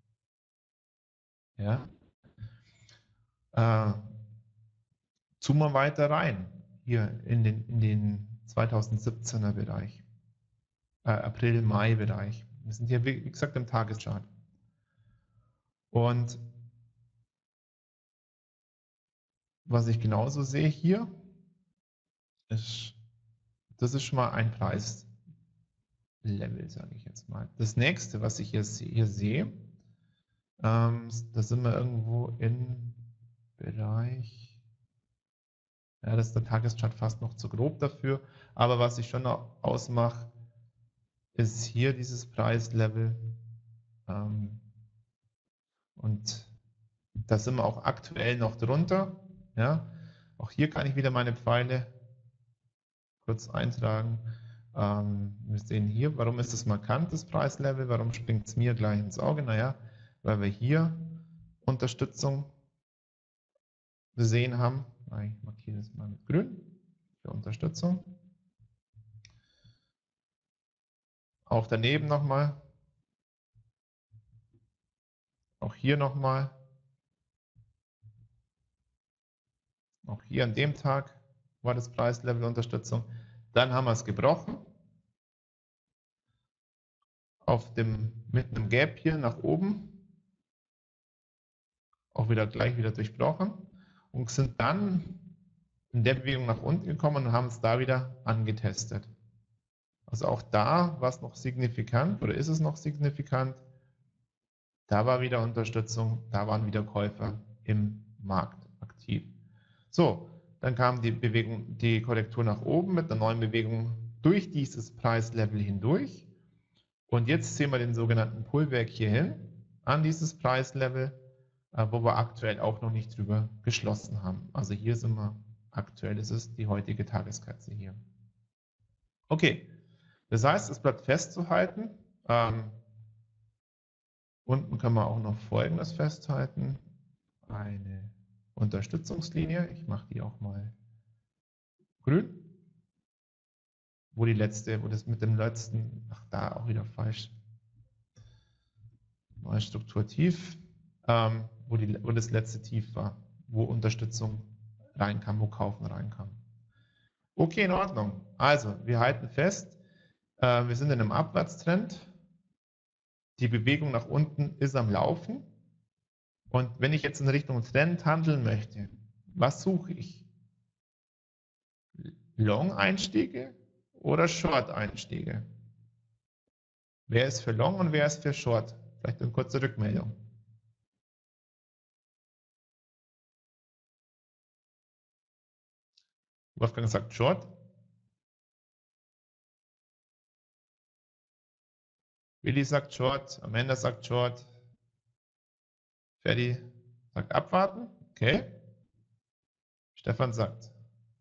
Ja. Äh, zoomen wir weiter rein, hier in den, in den zweitausendsiebzehner Bereich, äh, April-Mai-Bereich. Wir sind hier, wie gesagt, im Tageschart. Und was ich genauso sehe hier, ist, das ist schon mal ein Preislevel, sage ich jetzt mal. Das nächste, was ich hier, hier sehe, ähm, da sind wir irgendwo in Bereich. Ja, das ist der Tageschart fast noch zu grob dafür. Aber was ich schon noch ausmache, ist hier dieses Preislevel. Ähm, und da sind wir auch aktuell noch drunter. Ja, auch hier kann ich wieder meine Pfeile kurz eintragen. Ähm, wir sehen hier, warum ist das markant, das Preislevel? Warum springt es mir gleich ins Auge? Naja, weil wir hier Unterstützung gesehen haben. Ich markiere das mal mit grün für Unterstützung. Auch daneben nochmal. Auch hier nochmal. Auch hier an dem Tag war das Preislevel Unterstützung. Dann haben wir es gebrochen. Auf dem, mit einem Gap hier nach oben. Auch wieder gleich wieder durchbrochen. Und sind dann in der Bewegung nach unten gekommen und haben es da wieder angetestet. Also auch da war es noch signifikant oder ist es noch signifikant. Da war wieder Unterstützung, da waren wieder Käufer im Markt aktiv. So, dann kam die Bewegung, die Korrektur nach oben mit einer neuen Bewegung durch dieses Preislevel hindurch. Und jetzt sehen wir den sogenannten Pullback hierhin an dieses Preislevel, wo wir aktuell auch noch nicht drüber geschlossen haben. Also hier sind wir, aktuell ist es die heutige Tageskerze hier. Okay, das heißt, es bleibt festzuhalten. Ähm, unten können wir auch noch Folgendes festhalten. Eine Unterstützungslinie. Ich mache die auch mal grün. Wo die letzte, wo das mit dem letzten, ach da auch wieder falsch. Neue Struktur tief. Ähm, wo, die, wo das letzte Tief war. Wo Unterstützung reinkam, wo Kaufen reinkam. Okay, in Ordnung. Also, wir halten fest, äh, wir sind in einem Abwärtstrend. Die Bewegung nach unten ist am Laufen. Und wenn ich jetzt in Richtung Trend handeln möchte, was suche ich? Long-Einstiege oder Short-Einstiege? Wer ist für Long und wer ist für Short? Vielleicht eine kurze Rückmeldung. Wolfgang sagt Short. Willi sagt Short. Amanda sagt Short. Ferdi sagt abwarten. Okay. Stefan sagt.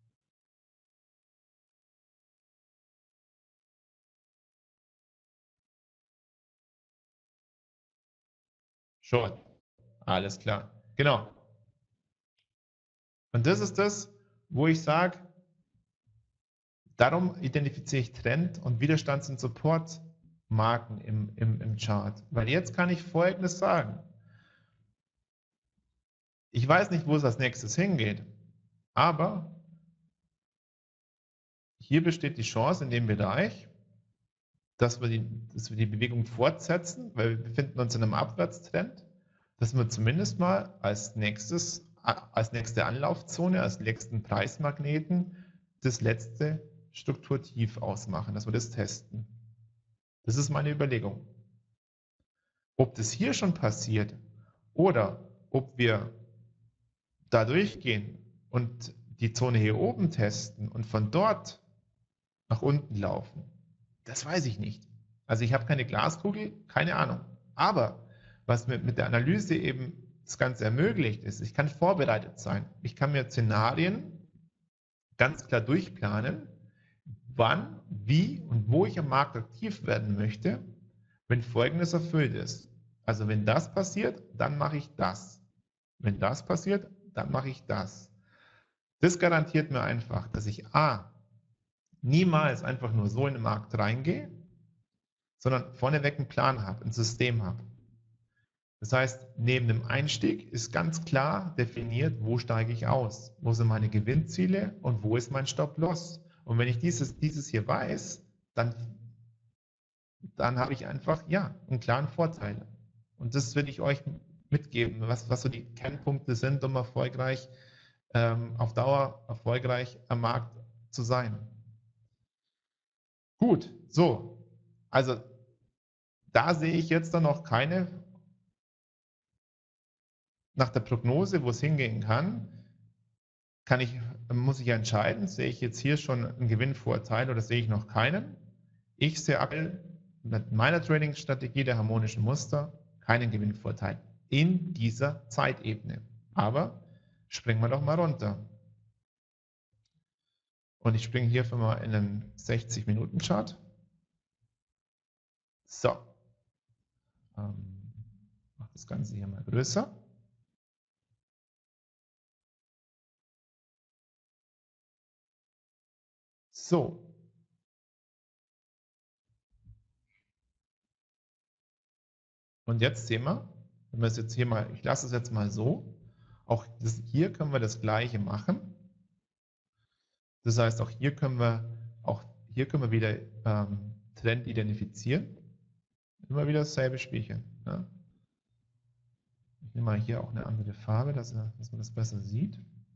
Short. Alles klar. Genau. Und das ist das, wo ich sage, darum identifiziere ich Trend- und Widerstands- und Supportmarken im, im, im Chart. Weil jetzt kann ich Folgendes sagen. Ich weiß nicht, wo es als nächstes hingeht, aber hier besteht die Chance in dem Bereich, dass wir die, dass wir die Bewegung fortsetzen, weil wir befinden uns in einem Abwärtstrend, dass wir zumindest mal als nächstes, als nächste Anlaufzone, als nächsten Preismagneten das letzte Strukturtief ausmachen, dass wir das testen. Das ist meine Überlegung. Ob das hier schon passiert oder ob wir da durchgehen und die Zone hier oben testen und von dort nach unten laufen, das weiß ich nicht. Also ich habe keine Glaskugel, keine Ahnung. Aber was mir mit der Analyse eben das Ganze ermöglicht ist, ich kann vorbereitet sein. Ich kann mir Szenarien ganz klar durchplanen, wann, wie und wo ich am Markt aktiv werden möchte, wenn Folgendes erfüllt ist. Also wenn das passiert, dann mache ich das. Wenn das passiert, dann mache ich das. Das garantiert mir einfach, dass ich a. niemals einfach nur so in den Markt reingehe, sondern vorneweg einen Plan habe, ein System habe. Das heißt, neben dem Einstieg ist ganz klar definiert, wo steige ich aus, wo sind meine Gewinnziele und wo ist mein Stop-Loss. Und wenn ich dieses, dieses hier weiß, dann, dann habe ich einfach ja, einen klaren Vorteil. Und das will ich euch mitgeben, was, was so die Kernpunkte sind, um erfolgreich, ähm, auf Dauer erfolgreich am Markt zu sein. Gut, so, also da sehe ich jetzt dann noch keine nach der Prognose, wo es hingehen kann, kann ich, muss ich entscheiden, sehe ich jetzt hier schon einen Gewinnvorteil oder sehe ich noch keinen. Ich sehe aktuell mit meiner Trading-Strategie der harmonischen Muster keinen Gewinnvorteil in dieser Zeitebene. Aber springen wir doch mal runter. Und ich springe hier mal in einen sechzig Minuten Chart. So. Ähm, mache das Ganze hier mal größer. So. Und jetzt sehen wir, wenn wir es jetzt hier mal, ich lasse es jetzt mal so, auch das, hier können wir das Gleiche machen. Das heißt, auch hier können wir, auch hier können wir wieder ähm, Trend identifizieren. Immer wieder dasselbe Spielchen. Ja. Ich nehme mal hier auch eine andere Farbe, dass, dass man das besser sieht.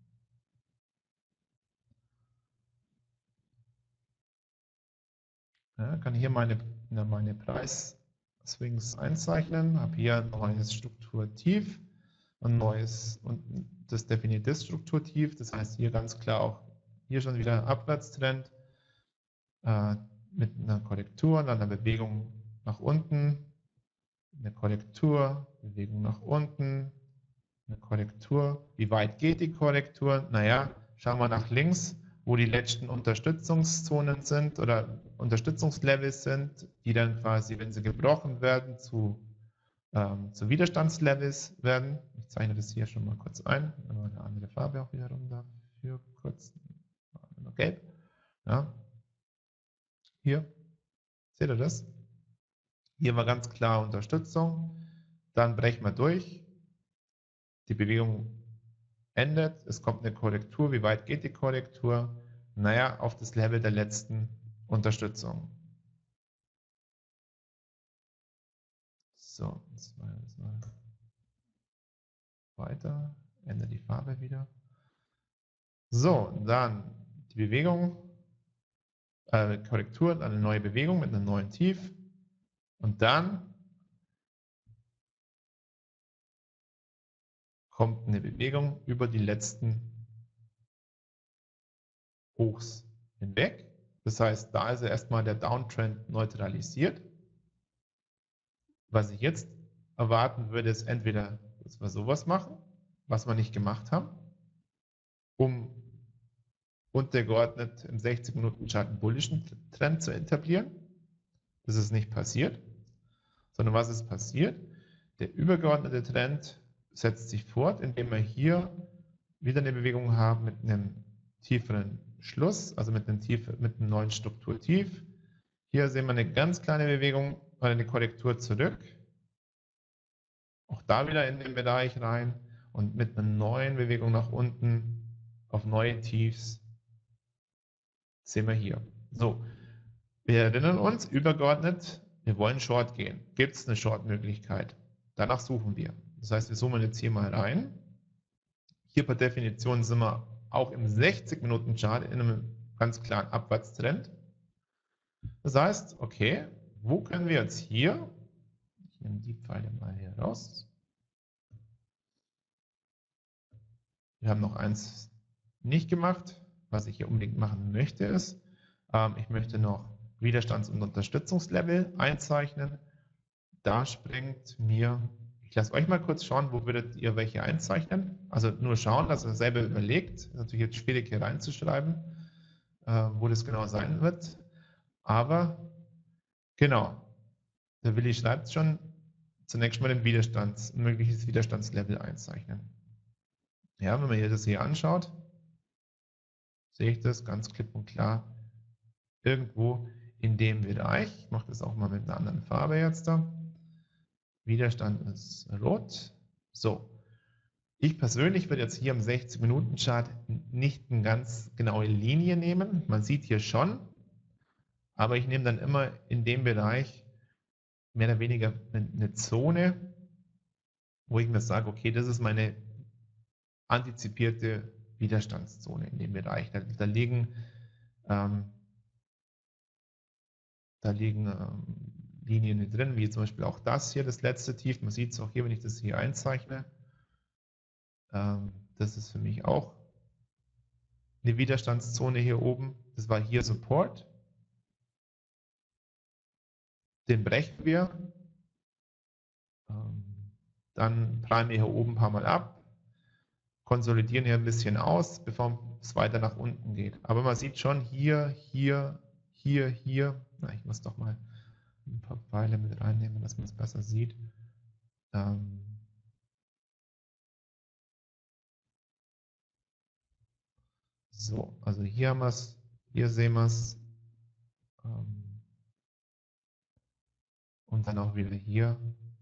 Ja, kann hier meine, meine Preisswings einzeichnen, habe hier ein neues Strukturtief, ein neues und das definiert das Strukturtief. Das heißt hier ganz klar auch hier schon wieder Abwärtstrend äh, mit einer Korrektur und einer Bewegung nach unten, eine Korrektur, Bewegung nach unten, eine Korrektur. Wie weit geht die Korrektur? Naja, schauen wir nach links, wo die letzten Unterstützungszonen sind oder Unterstützungslevels sind, die dann quasi, wenn sie gebrochen werden, zu, ähm, zu Widerstandslevels werden. Ich zeichne das hier schon mal kurz ein. Eine andere Farbe auch wiederum dafür, kurz gelb. Ja. Hier, seht ihr das? Hier war ganz klar Unterstützung. Dann brechen wir durch. Die Bewegung endet. Es kommt eine Korrektur. Wie weit geht die Korrektur? Naja, auf das Level der letzten Unterstützung. So, jetzt mal weiter. Ändere die Farbe wieder. So, dann die Bewegung, äh, Korrektur, eine neue Bewegung mit einem neuen Tief. Und dann kommt eine Bewegung über die letzten Hochs hinweg. Das heißt, da ist erstmal der Downtrend neutralisiert. Was ich jetzt erwarten würde, ist entweder, dass wir sowas machen, was wir nicht gemacht haben, um untergeordnet im sechzig Minuten Chart einen bullischen Trend zu etablieren. Das ist nicht passiert, sondern was ist passiert? Der übergeordnete Trend setzt sich fort, indem wir hier wieder eine Bewegung haben mit einem tieferen Schluss, also mit einem, tief, mit einem neuen Strukturtief. Hier sehen wir eine ganz kleine Bewegung oder eine Korrektur zurück. Auch da wieder in den Bereich rein und mit einer neuen Bewegung nach unten auf neue Tiefs sehen wir hier. So, wir erinnern uns, übergeordnet, wir wollen Short gehen. Gibt es eine Short-Möglichkeit? Danach suchen wir. Das heißt, wir zoomen jetzt hier mal rein. Hier per Definition sind wir auch im sechzig Minuten Chart in einem ganz klaren Abwärtstrend. Das heißt, okay, wo können wir jetzt hier, ich nehme die Pfeile mal hier raus. Wir haben noch eins nicht gemacht. Was ich hier unbedingt machen möchte, ist, ähm, ich möchte noch Widerstands- und Unterstützungslevel einzeichnen. Da springt mir, ich lasse euch mal kurz schauen, wo würdet ihr welche einzeichnen. Also nur schauen, dass ihr selber überlegt. Ist natürlich jetzt schwierig hier reinzuschreiben, äh, wo das genau sein wird. Aber genau, der Willi schreibt schon, zunächst mal den Widerstands, ein mögliches Widerstandslevel einzeichnen. Ja, wenn man hier das hier anschaut, sehe ich das ganz klipp und klar irgendwo in dem Bereich. Ich mache das auch mal mit einer anderen Farbe jetzt da. Widerstand ist rot. So. Ich persönlich würde jetzt hier im sechzig Minuten Chart nicht eine ganz genaue Linie nehmen. Man sieht hier schon, aber ich nehme dann immer in dem Bereich mehr oder weniger eine Zone, wo ich mir sage, okay, das ist meine antizipierte Widerstandszone in dem Bereich. Da, da liegen, ähm, da liegen ähm, Linien drin, wie zum Beispiel auch das hier, das letzte Tief. Man sieht es auch hier, wenn ich das hier einzeichne. Ähm, das ist für mich auch eine Widerstandszone hier oben. Das war hier Support. Den brechen wir. Ähm, dann prallen wir hier oben ein paar Mal ab. Konsolidieren hier ein bisschen aus, bevor es weiter nach unten geht. Aber man sieht schon hier, hier, hier, hier. Na, ich muss doch mal ein paar Pfeile mit reinnehmen, dass man es besser sieht. Ähm, so, also hier haben wir es, hier sehen wir es. Ähm, und dann auch wieder hier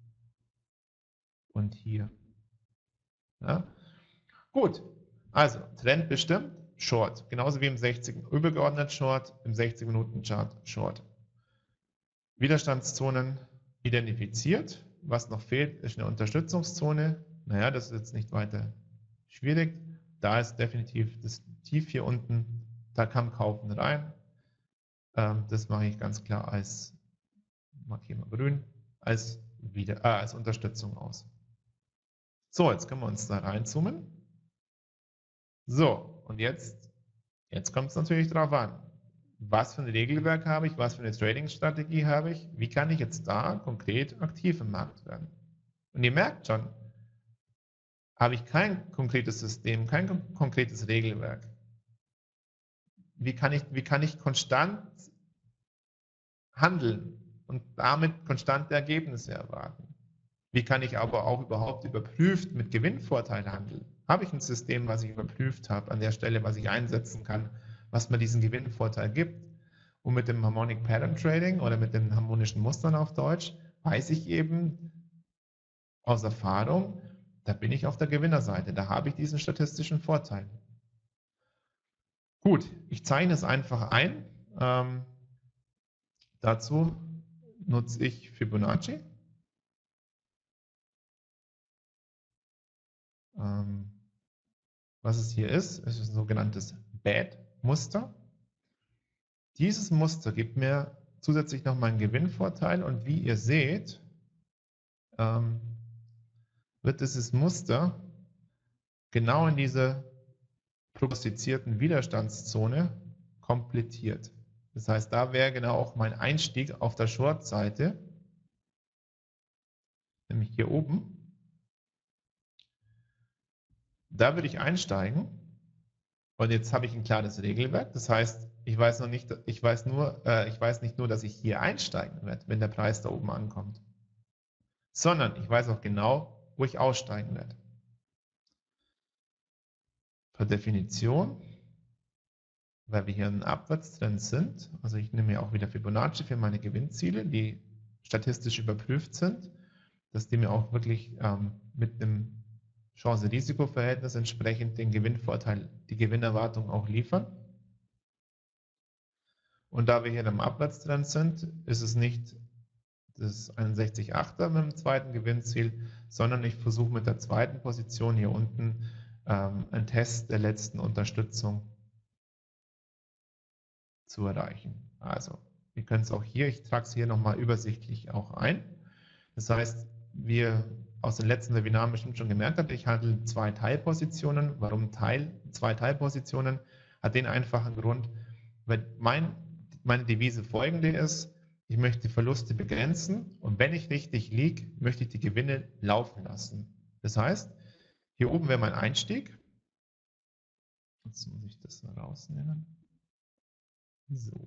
und hier. Ja? Gut, also Trend bestimmt, Short. Genauso wie im sechzig übergeordnet Short, im sechzig Minuten Chart Short. Widerstandszonen identifiziert. Was noch fehlt, ist eine Unterstützungszone. Naja, das ist jetzt nicht weiter schwierig. Da ist definitiv das Tief hier unten. Da kann Kaufen rein. Ähm, das mache ich ganz klar als, markiere mal grün, als, wieder, äh, als Unterstützung aus. So, jetzt können wir uns da reinzoomen. So, und jetzt, jetzt kommt es natürlich darauf an. Was für ein Regelwerk habe ich, was für eine Trading-Strategie habe ich, wie kann ich jetzt da konkret aktiv im Markt werden. Und ihr merkt schon, habe ich kein konkretes System, kein konkretes Regelwerk. Wie kann ich, wie kann ich konstant handeln und damit konstante Ergebnisse erwarten? Wie kann ich aber auch überhaupt überprüft mit Gewinnvorteil handeln? Habe ich ein System, was ich überprüft habe, an der Stelle, was ich einsetzen kann, was mir diesen Gewinnvorteil gibt? Und mit dem Harmonic Pattern Trading oder mit den harmonischen Mustern auf Deutsch weiß ich eben aus Erfahrung, da bin ich auf der Gewinnerseite, da habe ich diesen statistischen Vorteil. Gut, ich zeichne es einfach ein. Ähm, dazu nutze ich Fibonacci. Ähm, was es hier ist, ist ein sogenanntes Bad-Muster. Dieses Muster gibt mir zusätzlich noch meinen Gewinnvorteil und wie ihr seht, ähm, wird dieses Muster genau in diese prognostizierten Widerstandszone komplettiert. Das heißt, da wäre genau auch mein Einstieg auf der Short-Seite, nämlich hier oben. Da würde ich einsteigen und jetzt habe ich ein klares Regelwerk. Das heißt, ich weiß noch nicht, ich weiß nur, äh, ich weiß nicht nur, dass ich hier einsteigen werde, wenn der Preis da oben ankommt, sondern ich weiß auch genau, wo ich aussteigen werde. Per Definition, weil wir hier einen Abwärtstrend sind, also ich nehme ja auch wieder Fibonacci für meine Gewinnziele, die statistisch überprüft sind, dass die mir auch wirklich ähm, mit dem Chance-Risiko-Verhältnis entsprechend den Gewinnvorteil, die Gewinnerwartung auch liefern. Und da wir hier im Abwärtstrend sind, ist es nicht das einundsechzig Komma achter mit dem zweiten Gewinnziel, sondern ich versuche mit der zweiten Position hier unten ähm, einen Test der letzten Unterstützung zu erreichen. Also, wir können es auch hier, ich trage es hier nochmal übersichtlich auch ein. Das heißt, wir aus den letzten Webinaren bestimmt schon gemerkt habt, ich handle zwei Teilpositionen. Warum Teil, zwei Teilpositionen? Hat den einfachen Grund, weil mein, meine Devise folgende ist, ich möchte Verluste begrenzen und wenn ich richtig liege, möchte ich die Gewinne laufen lassen. Das heißt, hier oben wäre mein Einstieg. Jetzt muss ich das mal rausnehmen. So.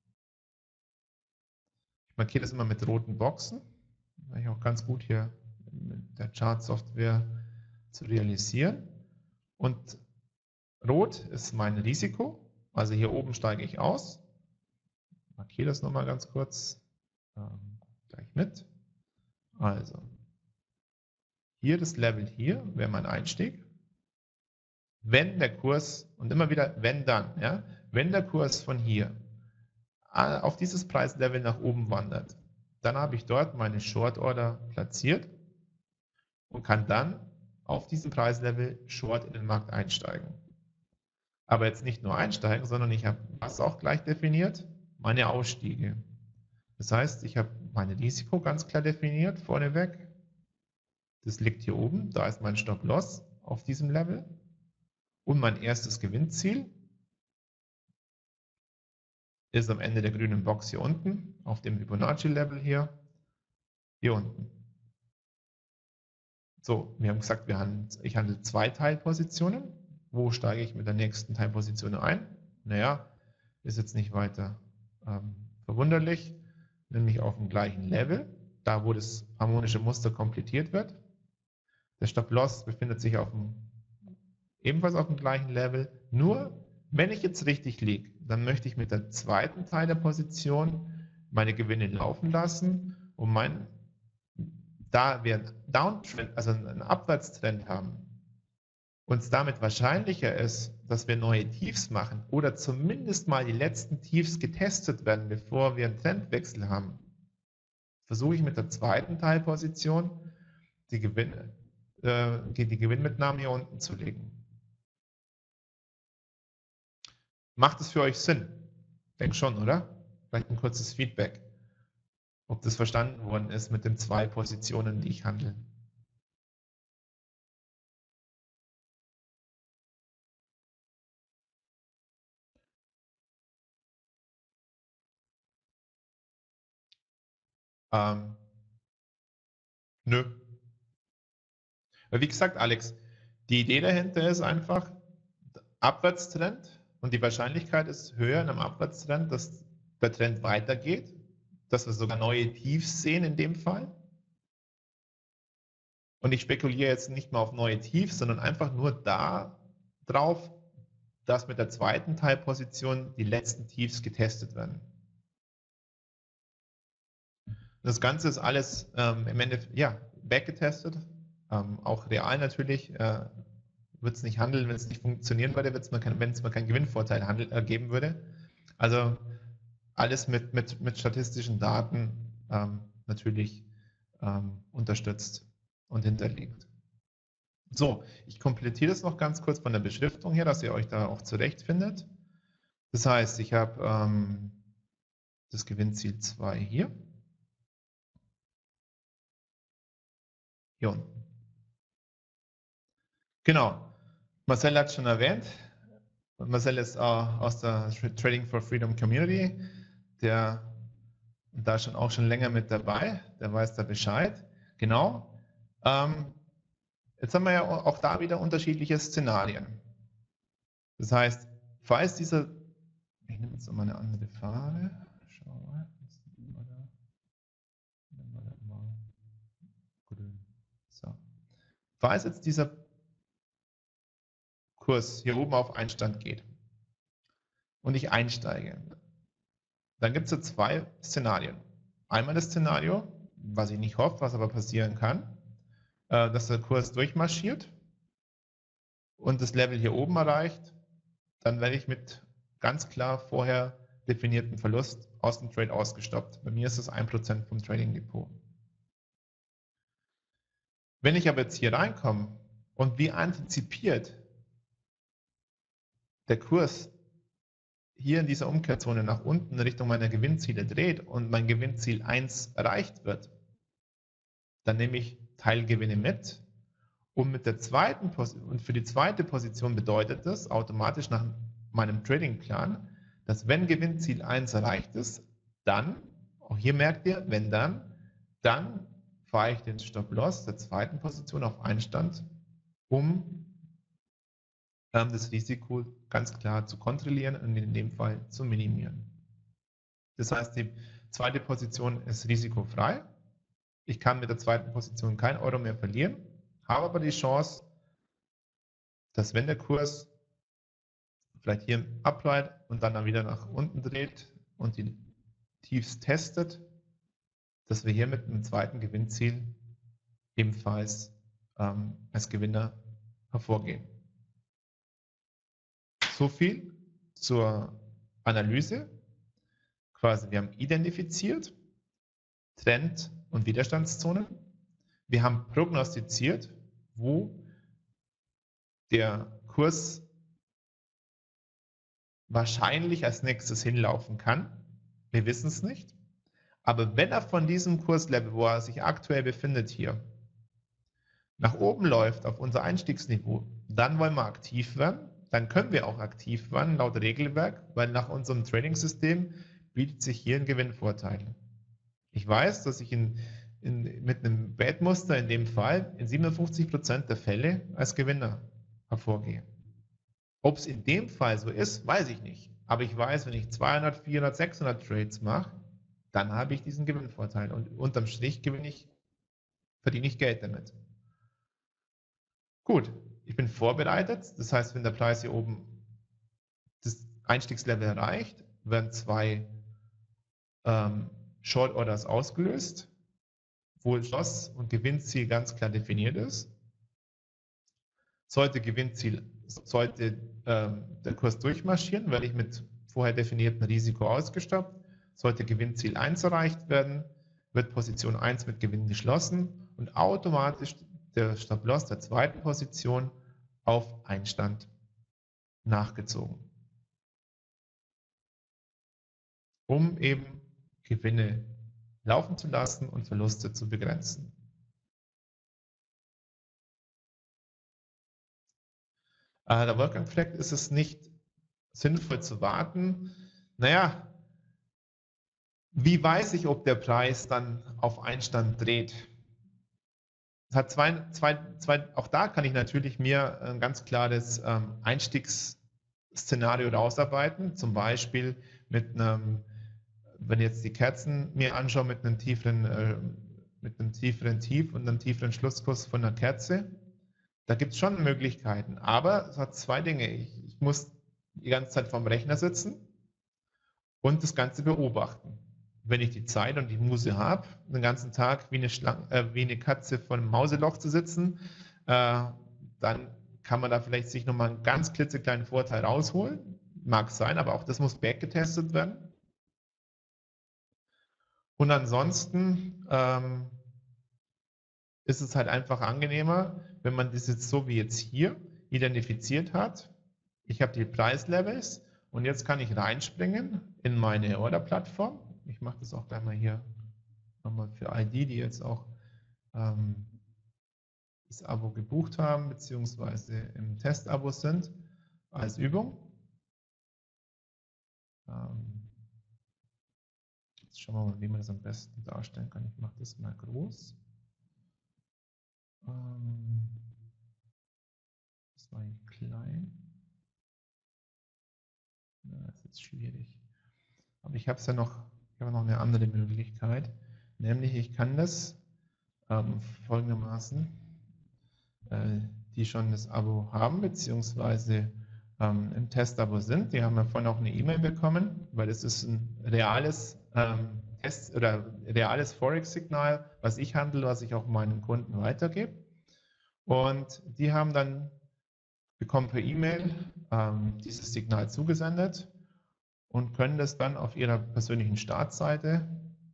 Ich markiere das immer mit roten Boxen, weil ich auch ganz gut hier mit der Chart-Software zu realisieren. Und rot ist mein Risiko, also hier oben steige ich aus. Ich markiere das nochmal ganz kurz ähm, gleich mit. Also hier das Level hier wäre mein Einstieg. Wenn der Kurs, und immer wieder wenn dann, ja, wenn der Kurs von hier auf dieses Preislevel nach oben wandert, dann habe ich dort meine Short Order platziert und kann dann auf diesem Preislevel Short in den Markt einsteigen. Aber jetzt nicht nur einsteigen, sondern ich habe was auch gleich definiert, meine Ausstiege. Das heißt, ich habe mein Risiko ganz klar definiert, vorneweg. Das liegt hier oben, da ist mein Stop-Loss auf diesem Level und mein erstes Gewinnziel ist am Ende der grünen Box hier unten, auf dem Fibonacci-Level hier, hier unten. So, wir haben gesagt, wir handeln, ich handle zwei Teilpositionen. Wo steige ich mit der nächsten Teilposition ein? Naja, ist jetzt nicht weiter ähm, verwunderlich, nämlich auf dem gleichen Level, da wo das harmonische Muster komplettiert wird. Der Stop-Loss befindet sich auf dem, ebenfalls auf dem gleichen Level. Nur, wenn ich jetzt richtig liege, dann möchte ich mit der zweiten Teil der Position meine Gewinne laufen lassen und mein, da wir einen Downtrend, also einen Abwärtstrend haben, und es damit wahrscheinlicher ist, dass wir neue Tiefs machen oder zumindest mal die letzten Tiefs getestet werden, bevor wir einen Trendwechsel haben, versuche ich mit der zweiten Teilposition die, Gewinne, äh, die Gewinnmitnahme hier unten zu legen. Macht es für euch Sinn? Ich denke schon, oder? Vielleicht ein kurzes Feedback, ob das verstanden worden ist mit den zwei Positionen, die ich handle. Ähm, nö. Wie gesagt, Alex, die Idee dahinter ist einfach Abwärtstrend und die Wahrscheinlichkeit ist höher in einem Abwärtstrend, dass der Trend weitergeht, dass wir sogar neue Tiefs sehen in dem Fall. Und ich spekuliere jetzt nicht mal auf neue Tiefs, sondern einfach nur da drauf, dass mit der zweiten Teilposition die letzten Tiefs getestet werden. Das Ganze ist alles ähm, im Endeffekt ja, backgetestet, ähm, auch real natürlich. Äh, wird es nicht handeln, wenn es nicht funktionieren würde, wenn es mal keinen Gewinnvorteil handel, äh, geben würde. Also alles mit, mit, mit statistischen Daten ähm, natürlich ähm, unterstützt und hinterlegt. So, ich komplettiere das noch ganz kurz von der Beschriftung her, dass ihr euch da auch zurechtfindet. Das heißt, ich habe ähm, das Gewinnziel zwei hier. Hier unten. Genau. Marcel hat es schon erwähnt. Marcel ist äh, aus der Trading for Freedom Community, der da schon auch schon länger mit dabei, der weiß da Bescheid. Genau. Ähm, jetzt haben wir ja auch da wieder unterschiedliche Szenarien. Das heißt, falls dieser, ich nehme jetzt mal eine andere Farbe, schau mal, grün. So. Falls jetzt dieser Kurs hier oben auf Einstand geht und ich einsteige, dann gibt es so zwei Szenarien. Einmal das Szenario, was ich nicht hoffe, was aber passieren kann, äh, dass der Kurs durchmarschiert und das Level hier oben erreicht, dann werde ich mit ganz klar vorher definierten Verlust aus dem Trade ausgestoppt. Bei mir ist es ein Prozent vom Trading Depot. Wenn ich aber jetzt hier reinkomme und wie antizipiert der Kurs hier in dieser Umkehrzone nach unten Richtung meiner Gewinnziele dreht und mein Gewinnziel eins erreicht wird, dann nehme ich Teilgewinne mit und mit der zweiten und für die zweite Position bedeutet das automatisch nach meinem Tradingplan, dass wenn Gewinnziel eins erreicht ist, dann, auch hier merkt ihr, wenn dann, dann fahre ich den Stop-Loss der zweiten Position auf Einstand, um das Risiko ganz klar zu kontrollieren und in dem Fall zu minimieren. Das heißt, die zweite Position ist risikofrei. Ich kann mit der zweiten Position kein Euro mehr verlieren, habe aber die Chance, dass wenn der Kurs vielleicht hier im Upright und dann, dann wieder nach unten dreht und die Tiefs testet, dass wir hier mit einem zweiten Gewinnziel ebenfalls ähm, als Gewinner hervorgehen. So viel zur Analyse. Quasi, wir haben identifiziert Trend- und Widerstandszonen. Wir haben prognostiziert, wo der Kurs wahrscheinlich als nächstes hinlaufen kann. Wir wissen es nicht. Aber wenn er von diesem Kurslevel, wo er sich aktuell befindet hier, nach oben läuft auf unser Einstiegsniveau, dann wollen wir aktiv werden. Dann können wir auch aktiv werden laut Regelwerk, weil nach unserem Trading-System bietet sich hier ein Gewinnvorteil. Ich weiß, dass ich in, in, mit einem Bad-Muster in dem Fall in siebenundfünfzig Prozent der Fälle als Gewinner hervorgehe. Ob es in dem Fall so ist, weiß ich nicht. Aber ich weiß, wenn ich zweihundert, vierhundert, sechshundert Trades mache, dann habe ich diesen Gewinnvorteil. Und unterm Strich gewinne ich, verdiene ich Geld damit. Gut, ich bin vorbereitet. Das heißt, wenn der Preis hier oben das Einstiegslevel erreicht, werden zwei ähm, Short Orders ausgelöst, wo Schloss- und Gewinnziel ganz klar definiert ist. Sollte Gewinnziel, sollte ähm, der Kurs durchmarschieren, werde ich mit vorher definiertem Risiko ausgestoppt. Sollte Gewinnziel eins erreicht werden, wird Position eins mit Gewinn geschlossen und automatisch der Stop-Loss der zweiten Position auf Einstand nachgezogen, um eben Gewinne laufen zu lassen und Verluste zu begrenzen. Äh, der Working Flag ist es nicht sinnvoll zu warten. Naja, wie weiß ich, ob der Preis dann auf Einstand dreht? Es hat zwei, zwei, zwei, auch da kann ich natürlich mir ein ganz klares ähm, Einstiegsszenario rausarbeiten, zum Beispiel mit einem, wenn ich jetzt die Kerzen mir anschaue, mit einem tieferen, äh, mit einem tieferen Tief und einem tieferen Schlusskurs von einer Kerze. Da gibt es schon Möglichkeiten, aber es hat zwei Dinge. Ich, ich muss die ganze Zeit vorm Rechner sitzen und das Ganze beobachten. Wenn ich die Zeit und die Muße habe, den ganzen Tag wie eine, Schlang äh, wie eine Katze vor einem Mauseloch zu sitzen, äh, dann kann man da vielleicht sich nochmal einen ganz klitzekleinen Vorteil rausholen. Mag sein, aber auch das muss backgetestet werden. Und ansonsten ähm, ist es halt einfach angenehmer, wenn man das jetzt so wie jetzt hier identifiziert hat. Ich habe die Preislevels und jetzt kann ich reinspringen in meine Order-Plattform. Ich mache das auch gleich mal hier nochmal für all die, die jetzt auch ähm, das Abo gebucht haben, beziehungsweise im Testabo sind, als Übung. Ähm, jetzt schauen wir mal, wie man das am besten darstellen kann. Ich mache das mal groß. Ähm, das war hier klein. Ja, das ist jetzt schwierig. Aber ich habe es ja noch, ich habe noch eine andere Möglichkeit, nämlich ich kann das ähm, folgendermaßen, äh, die schon das Abo haben, beziehungsweise ähm, im Testabo sind, die haben ja vorhin auch eine E-Mail bekommen, weil es ist ein reales ähm, Test oder reales Forex-Signal, was ich handle, was ich auch meinen Kunden weitergebe. Und die haben dann bekommen per E-Mail ähm, dieses Signal zugesendet und können das dann auf ihrer persönlichen Startseite,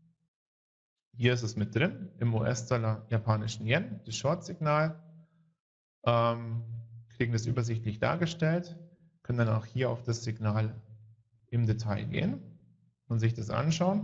hier ist es mit drin, im U S-Dollar, japanischen Yen, das Short-Signal, ähm, kriegen das übersichtlich dargestellt, können dann auch hier auf das Signal im Detail gehen und sich das anschauen.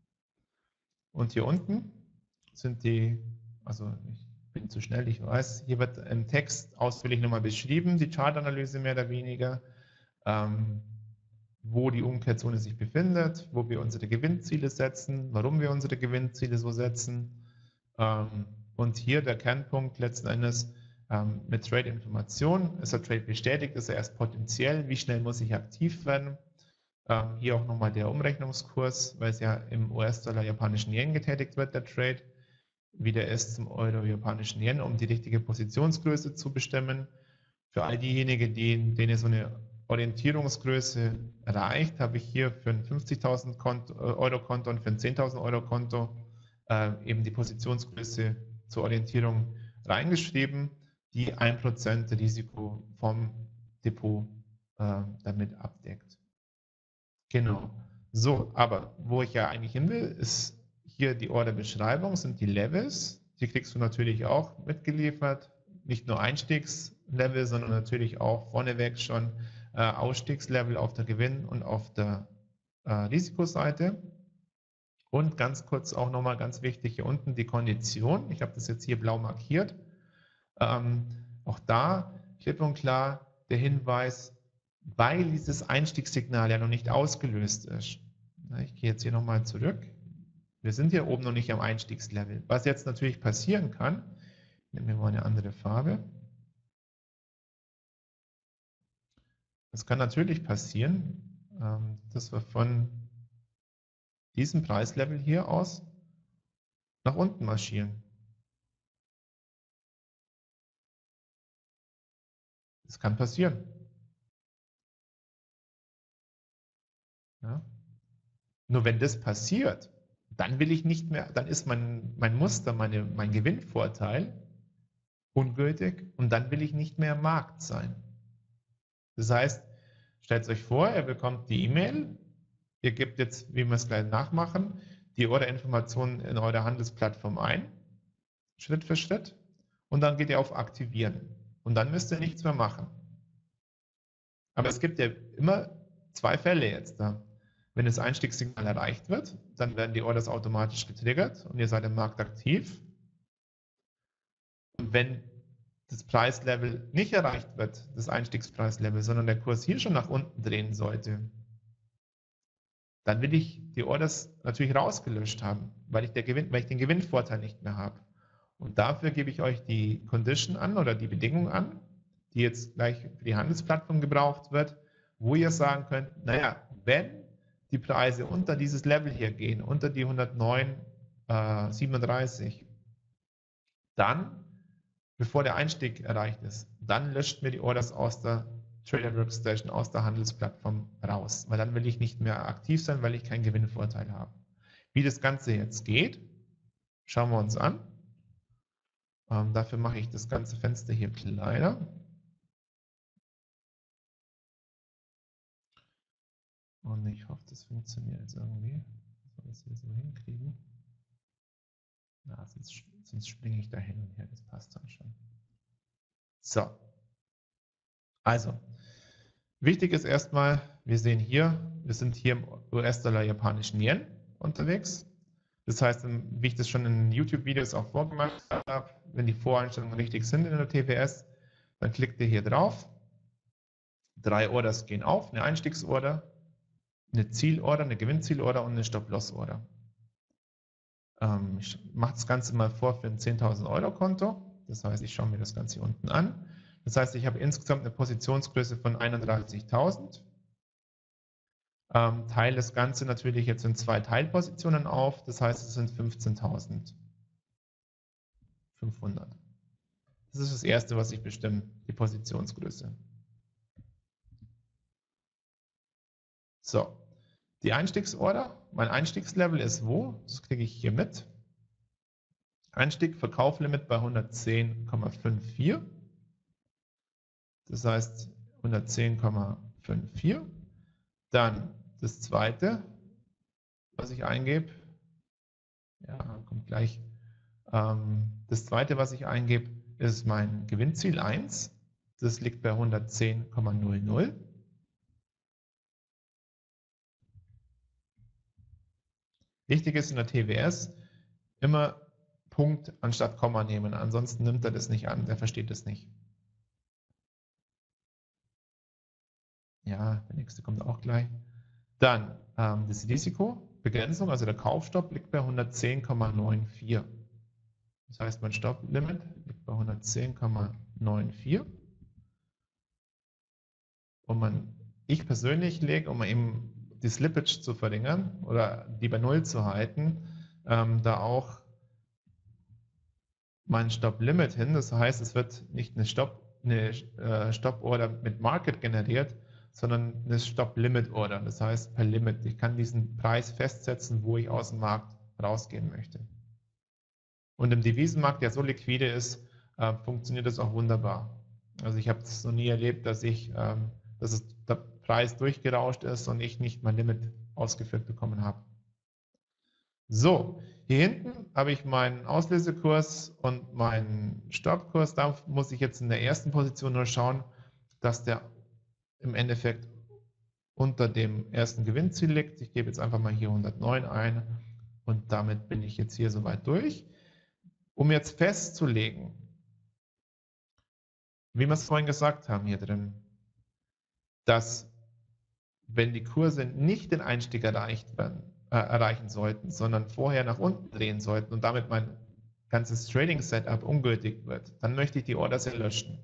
Und hier unten sind die, also ich bin zu schnell, ich weiß, hier wird im Text ausführlich nochmal beschrieben, die Chartanalyse mehr oder weniger, ähm, wo die Umkehrzone sich befindet, wo wir unsere Gewinnziele setzen, warum wir unsere Gewinnziele so setzen. Ähm, und hier der Kernpunkt letzten Endes ähm, mit Trade-Information. Ist der Trade bestätigt? Ist er erst potenziell? Wie schnell muss ich aktiv werden? Ähm, hier auch nochmal der Umrechnungskurs, weil es ja im U S-Dollar japanischen Yen getätigt wird, der Trade, wie der ist zum Euro japanischen Yen, um die richtige Positionsgröße zu bestimmen. Für all diejenigen, die, denen so eine Orientierungsgröße erreicht, habe ich hier für ein fünfzigtausend Euro Konto und für ein zehntausend Euro Konto äh, eben die Positionsgröße zur Orientierung reingeschrieben, die ein Prozent Risiko vom Depot äh, damit abdeckt. Genau. So, aber wo ich ja eigentlich hin will, ist hier die Orderbeschreibung, sind die Levels. Die kriegst du natürlich auch mitgeliefert. Nicht nur Einstiegslevel, sondern natürlich auch vorneweg schon äh, Ausstiegslevel auf der Gewinn- und auf der äh, Risikoseite. Und ganz kurz auch nochmal ganz wichtig hier unten die Kondition. Ich habe das jetzt hier blau markiert. Ähm, auch da klipp und klar der Hinweis, weil dieses Einstiegssignal ja noch nicht ausgelöst ist. Ich gehe jetzt hier nochmal zurück. Wir sind hier oben noch nicht am Einstiegslevel. Was jetzt natürlich passieren kann, nehmen wir mal eine andere Farbe. Es kann natürlich passieren, dass wir von diesem Preislevel hier aus nach unten marschieren. Das kann passieren. Ja. Nur wenn das passiert, dann will ich nicht mehr, dann ist mein, mein Muster, meine, mein Gewinnvorteil ungültig und dann will ich nicht mehr im Markt sein. Das heißt, stellt euch vor, ihr bekommt die E-Mail, ihr gebt jetzt, wie wir es gleich nachmachen, die Orderinformationen in eure Handelsplattform ein, Schritt für Schritt, und dann geht ihr auf Aktivieren und dann müsst ihr nichts mehr machen. Aber es gibt ja immer zwei Fälle jetzt da. Wenn das Einstiegssignal erreicht wird, dann werden die Orders automatisch getriggert und ihr seid im Markt aktiv. Und wenn das Preislevel nicht erreicht wird, das Einstiegspreislevel, sondern der Kurs hier schon nach unten drehen sollte, dann will ich die Orders natürlich rausgelöscht haben, weil ich, der Gewinn, weil ich den Gewinnvorteil nicht mehr habe. Und dafür gebe ich euch die Condition an oder die Bedingung an, die jetzt gleich für die Handelsplattform gebraucht wird, wo ihr sagen könnt, naja, wenn die Preise unter dieses Level hier gehen, unter die hundertneun Komma siebenunddreißig, dann, bevor der Einstieg erreicht ist, dann löscht mir die Orders aus der Trader Workstation, aus der Handelsplattform raus, weil dann will ich nicht mehr aktiv sein, weil ich keinen Gewinnvorteil habe. Wie das Ganze jetzt geht, schauen wir uns an. Ähm, dafür mache ich das ganze Fenster hier kleiner. Und ich hoffe, das funktioniert jetzt irgendwie. Soll ich das hier so hinkriegen? Na, sonst, sonst springe ich da hin und her, das passt dann schon. So. Also, wichtig ist erstmal, wir sehen hier, wir sind hier im U S-Dollar japanischen Yen unterwegs. Das heißt, wie ich das schon in YouTube-Videos auch vorgemacht habe, wenn die Voreinstellungen richtig sind in der T W S, dann klickt ihr hier drauf. Drei Orders gehen auf, eine Einstiegsorder, eine Zielorder, eine Gewinnzielorder und eine Stop-Loss-Order. Ähm, ich mache das Ganze mal vor für ein zehntausend Euro Konto. Das heißt, ich schaue mir das Ganze hier unten an. Das heißt, ich habe insgesamt eine Positionsgröße von einunddreißigtausend. Ähm, teile das Ganze natürlich jetzt in zwei Teilpositionen auf. Das heißt, es sind fünfzehntausendfünfhundert. Das ist das Erste, was ich bestimme, die Positionsgröße. So, die Einstiegsorder, mein Einstiegslevel ist wo? Das kriege ich hier mit. Einstieg, Verkauflimit bei hundertzehn Komma vierundfünfzig. Das heißt hundertzehn Komma vierundfünfzig. Dann das zweite, was ich eingebe, ja, kommt gleich. Ähm, das zweite, was ich eingebe, ist mein Gewinnziel eins. Das liegt bei hundertzehn Komma null null. Wichtig ist in der T W S immer Punkt anstatt Komma nehmen, ansonsten nimmt er das nicht an, der versteht das nicht. Ja, der nächste kommt auch gleich. Dann ähm, das Risikobegrenzung, also der Kaufstopp liegt bei hundertzehn Komma vierundneunzig. Das heißt, mein Stopplimit liegt bei hundertzehn Komma vierundneunzig. Und man, ich persönlich lege, um eben die Slippage zu verringern oder die bei Null zu halten, ähm, da auch mein Stop-Limit hin. Das heißt, es wird nicht eine Stop, eine äh, Stop-Order mit Market generiert, sondern eine Stop-Limit-Order. Das heißt per Limit. Ich kann diesen Preis festsetzen, wo ich aus dem Markt rausgehen möchte. Und im Devisenmarkt, der so liquide ist, äh, funktioniert das auch wunderbar. Also ich habe es noch nie erlebt, dass ich, ähm, dass es, der Preis durchgerauscht ist und ich nicht mein Limit ausgeführt bekommen habe. So, hier hinten habe ich meinen Auslösekurs und meinen Stoppkurs. Da muss ich jetzt in der ersten Position nur schauen, dass der im Endeffekt unter dem ersten Gewinnziel liegt. Ich gebe jetzt einfach mal hier hundertneun ein und damit bin ich jetzt hier soweit durch. Um jetzt festzulegen, wie wir es vorhin gesagt haben hier drin, dass wenn die Kurse nicht den Einstieg erreicht werden, äh, erreichen sollten, sondern vorher nach unten drehen sollten und damit mein ganzes Trading-Setup ungültig wird, dann möchte ich die Orders löschen.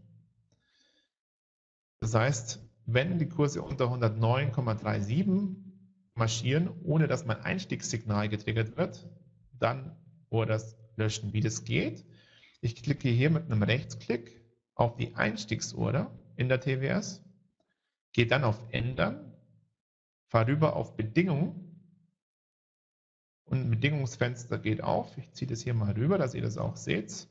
Das heißt, wenn die Kurse unter hundertneun Komma siebenunddreißig marschieren, ohne dass mein Einstiegssignal getriggert wird, dann Orders löschen. Wie das geht? Ich klicke hier mit einem Rechtsklick auf die Einstiegsorder in der T W S, gehe dann auf Ändern, fahre rüber auf Bedingungen und ein Bedingungsfenster geht auf. Ich ziehe das hier mal rüber, dass ihr das auch seht.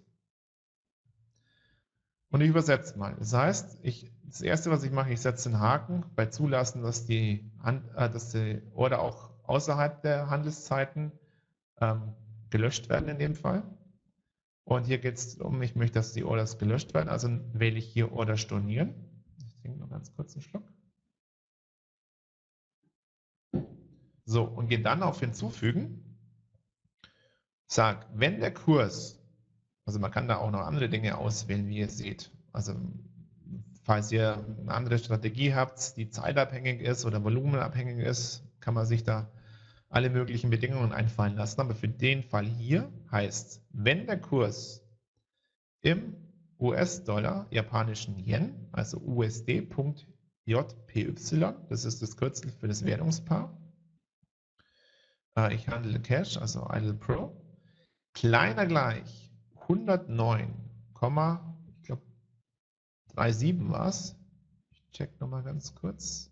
Und ich übersetze mal. Das heißt, ich, das erste, was ich mache, ich setze einen Haken bei Zulassen, dass die, äh, dass die Order auch außerhalb der Handelszeiten ähm, gelöscht werden in dem Fall. Und hier geht es um, ich möchte, dass die Orders gelöscht werden, also wähle ich hier Order stornieren. Ich trinke noch ganz kurz einen Schluck. So, und gehe dann auf Hinzufügen. Sag, wenn der Kurs, also man kann da auch noch andere Dinge auswählen, wie ihr seht. Also falls ihr eine andere Strategie habt, die zeitabhängig ist oder volumenabhängig ist, kann man sich da alle möglichen Bedingungen einfallen lassen. Aber für den Fall hier heißt, wenn der Kurs im U S-Dollar, japanischen Yen, also U S D Punkt J P Y, das ist das Kürzel für das Währungspaar, äh, ich handle Cash, also Idle Pro, kleiner gleich hundertneun, ich glaube siebenunddreißig war es. Ich check nochmal ganz kurz.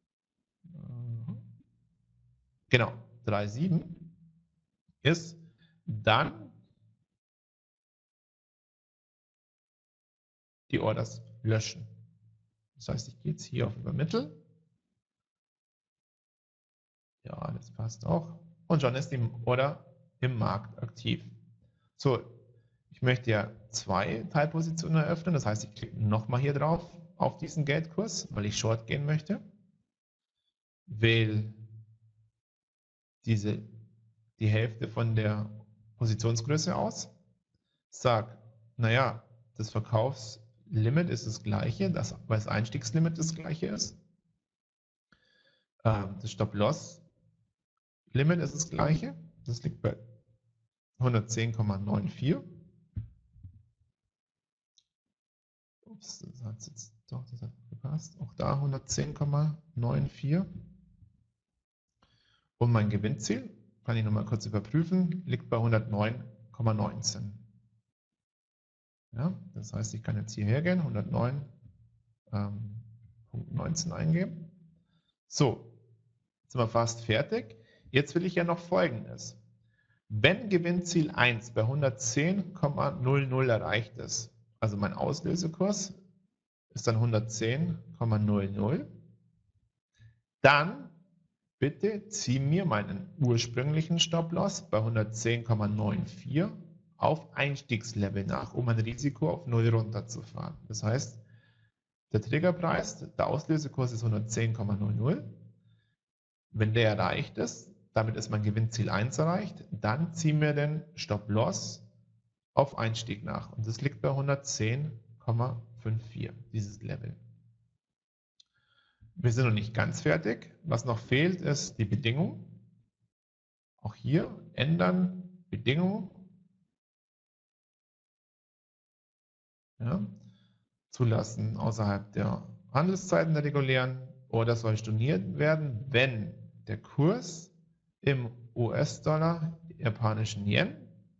Genau, siebenunddreißig ist dann die Orders löschen. Das heißt, ich gehe jetzt hier auf Übermittel. Ja, das passt auch. Und schon ist die Order im Markt aktiv. So, ich möchte ja zwei Teilpositionen eröffnen. Das heißt, ich klicke nochmal hier drauf auf diesen Geldkurs, weil ich Short gehen möchte. Wähle diese, die Hälfte von der Positionsgröße aus. Sag, naja, das Verkaufslimit ist das gleiche, das, weil das Einstiegslimit das gleiche ist. Ähm, das Stop-Loss-Limit ist das gleiche. Das liegt bei hundertzehn Komma vierundneunzig. Ups, das hat jetzt doch, das hat gepasst. Auch da hundertzehn Komma vierundneunzig. Und mein Gewinnziel, kann ich nochmal kurz überprüfen, liegt bei hundertneun Komma neunzehn. Ja, das heißt, ich kann jetzt hierher gehen, hundertneun Komma neunzehn eingeben. So, jetzt sind wir fast fertig. Jetzt will ich ja noch Folgendes. Wenn Gewinnziel eins bei hundertzehn Komma null null erreicht ist, also mein Auslösekurs ist dann hundertzehn Komma null null, dann bitte zieh mir meinen ursprünglichen Stop-Loss bei hundertzehn Komma vierundneunzig auf Einstiegslevel nach, um mein Risiko auf null runterzufahren. Das heißt, der Triggerpreis, der Auslösekurs ist hundertzehn Komma null null. Wenn der erreicht ist, damit ist mein Gewinnziel eins erreicht, dann ziehen wir den Stop-Loss auf Einstieg nach. Und das liegt bei hundertzehn Komma fünfundfünfzig, dieses Level. Wir sind noch nicht ganz fertig. Was noch fehlt, ist die Bedingung. Auch hier ändern, Bedingung. Ja. Zulassen außerhalb der Handelszeiten der regulären, oder soll storniert werden, wenn der Kurs im U S-Dollar, japanischen Yen,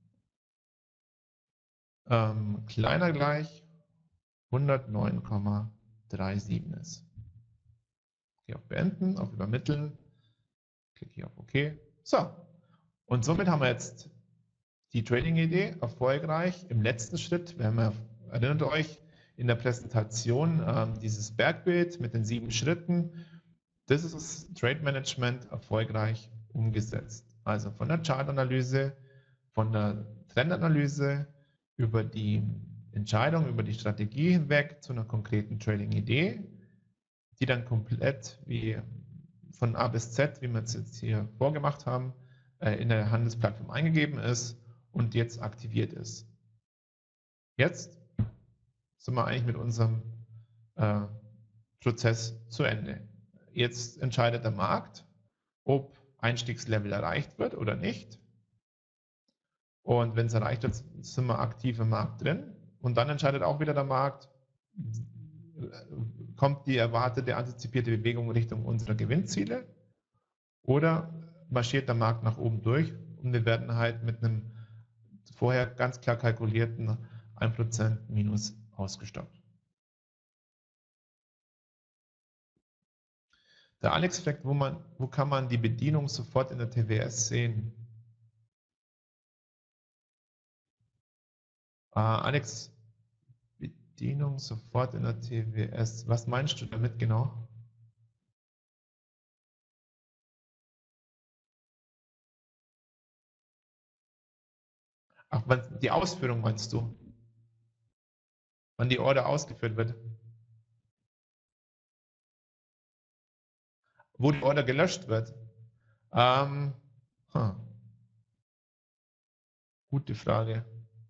ähm, kleiner gleich hundertneun Komma siebenunddreißig ist. Gehe auf Beenden, auf Übermitteln, klicke hier auf OK. So, und somit haben wir jetzt die Trading-Idee erfolgreich im letzten Schritt. Wir haben ja, erinnert euch, in der Präsentation ähm, dieses Bergbild mit den sieben Schritten. Das ist das Trade Management erfolgreich umgesetzt. Also von der Chartanalyse, von der Trendanalyse über die Entscheidung, über die Strategie hinweg zu einer konkreten Trading-Idee, die dann komplett wie von A bis Z, wie wir es jetzt hier vorgemacht haben, in der Handelsplattform eingegeben ist und jetzt aktiviert ist. Jetzt sind wir eigentlich mit unserem äh, Prozess zu Ende. Jetzt entscheidet der Markt, ob Einstiegslevel erreicht wird oder nicht. Und wenn es erreicht wird, sind wir aktiv im Markt drin. Und dann entscheidet auch wieder der Markt, kommt die erwartete, antizipierte Bewegung Richtung unserer Gewinnziele oder marschiert der Markt nach oben durch und wir werden halt mit einem vorher ganz klar kalkulierten ein Prozent Minus ausgestoppt. Der Alex fragt, wo, man, wo kann man die Bedienung sofort in der T W S sehen? Uh, Alex, Bedienung sofort in der T W S. Was meinst du damit genau? Ach, die Ausführung meinst du? Wann die Order ausgeführt wird? Wo die Order gelöscht wird? Ähm, huh. Gute Frage.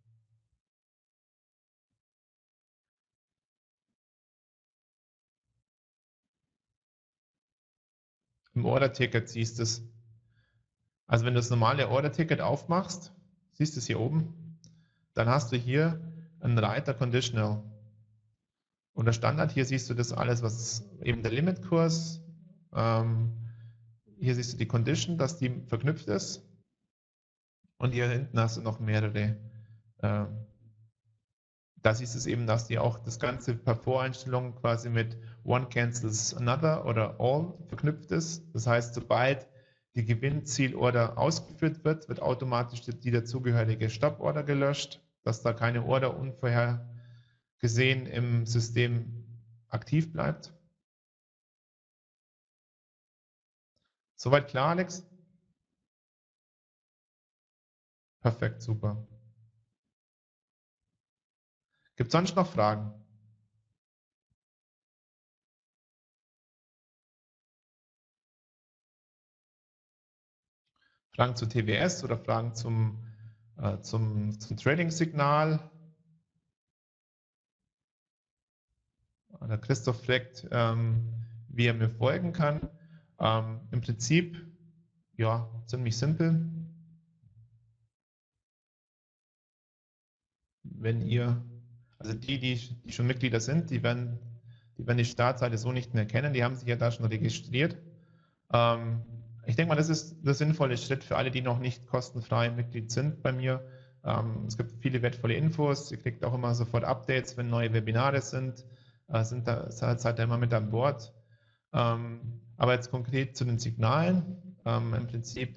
Im Order-Ticket siehst du es. Also wenn du das normale Order-Ticket aufmachst, siehst du es hier oben, dann hast du hier einen Reiter Conditional. Und der Standard, hier siehst du das alles, was eben der Limitkurs, ähm, hier siehst du die Condition, dass die verknüpft ist. Und hier hinten hast du noch mehrere. Äh, da siehst du es eben, dass die auch das Ganze per Voreinstellung quasi mit One cancels another oder all verknüpft ist. Das heißt, sobald die Gewinnzielorder ausgeführt wird, wird automatisch die dazugehörige Stop-Order gelöscht, dass da keine Order unvorhergesehen im System aktiv bleibt. Soweit klar, Alex? Perfekt, super. Gibt es sonst noch Fragen? Fragen zu T W S oder Fragen zum, äh, zum, zum Trading-Signal? Der Christoph fragt, ähm, wie er mir folgen kann. Ähm, Im Prinzip, ja, ziemlich simpel. Wenn ihr, also die, die, die schon Mitglieder sind, die werden, die werden die Startseite so nicht mehr kennen, die haben sich ja da schon registriert. Ähm, ich denke mal, das ist der sinnvolle Schritt für alle, die noch nicht kostenfrei Mitglied sind bei mir. Ähm, es gibt viele wertvolle Infos, ihr kriegt auch immer sofort Updates, wenn neue Webinare sind, äh, sind da, seid ihr immer mit an Bord. Ähm, aber jetzt konkret zu den Signalen, ähm, im Prinzip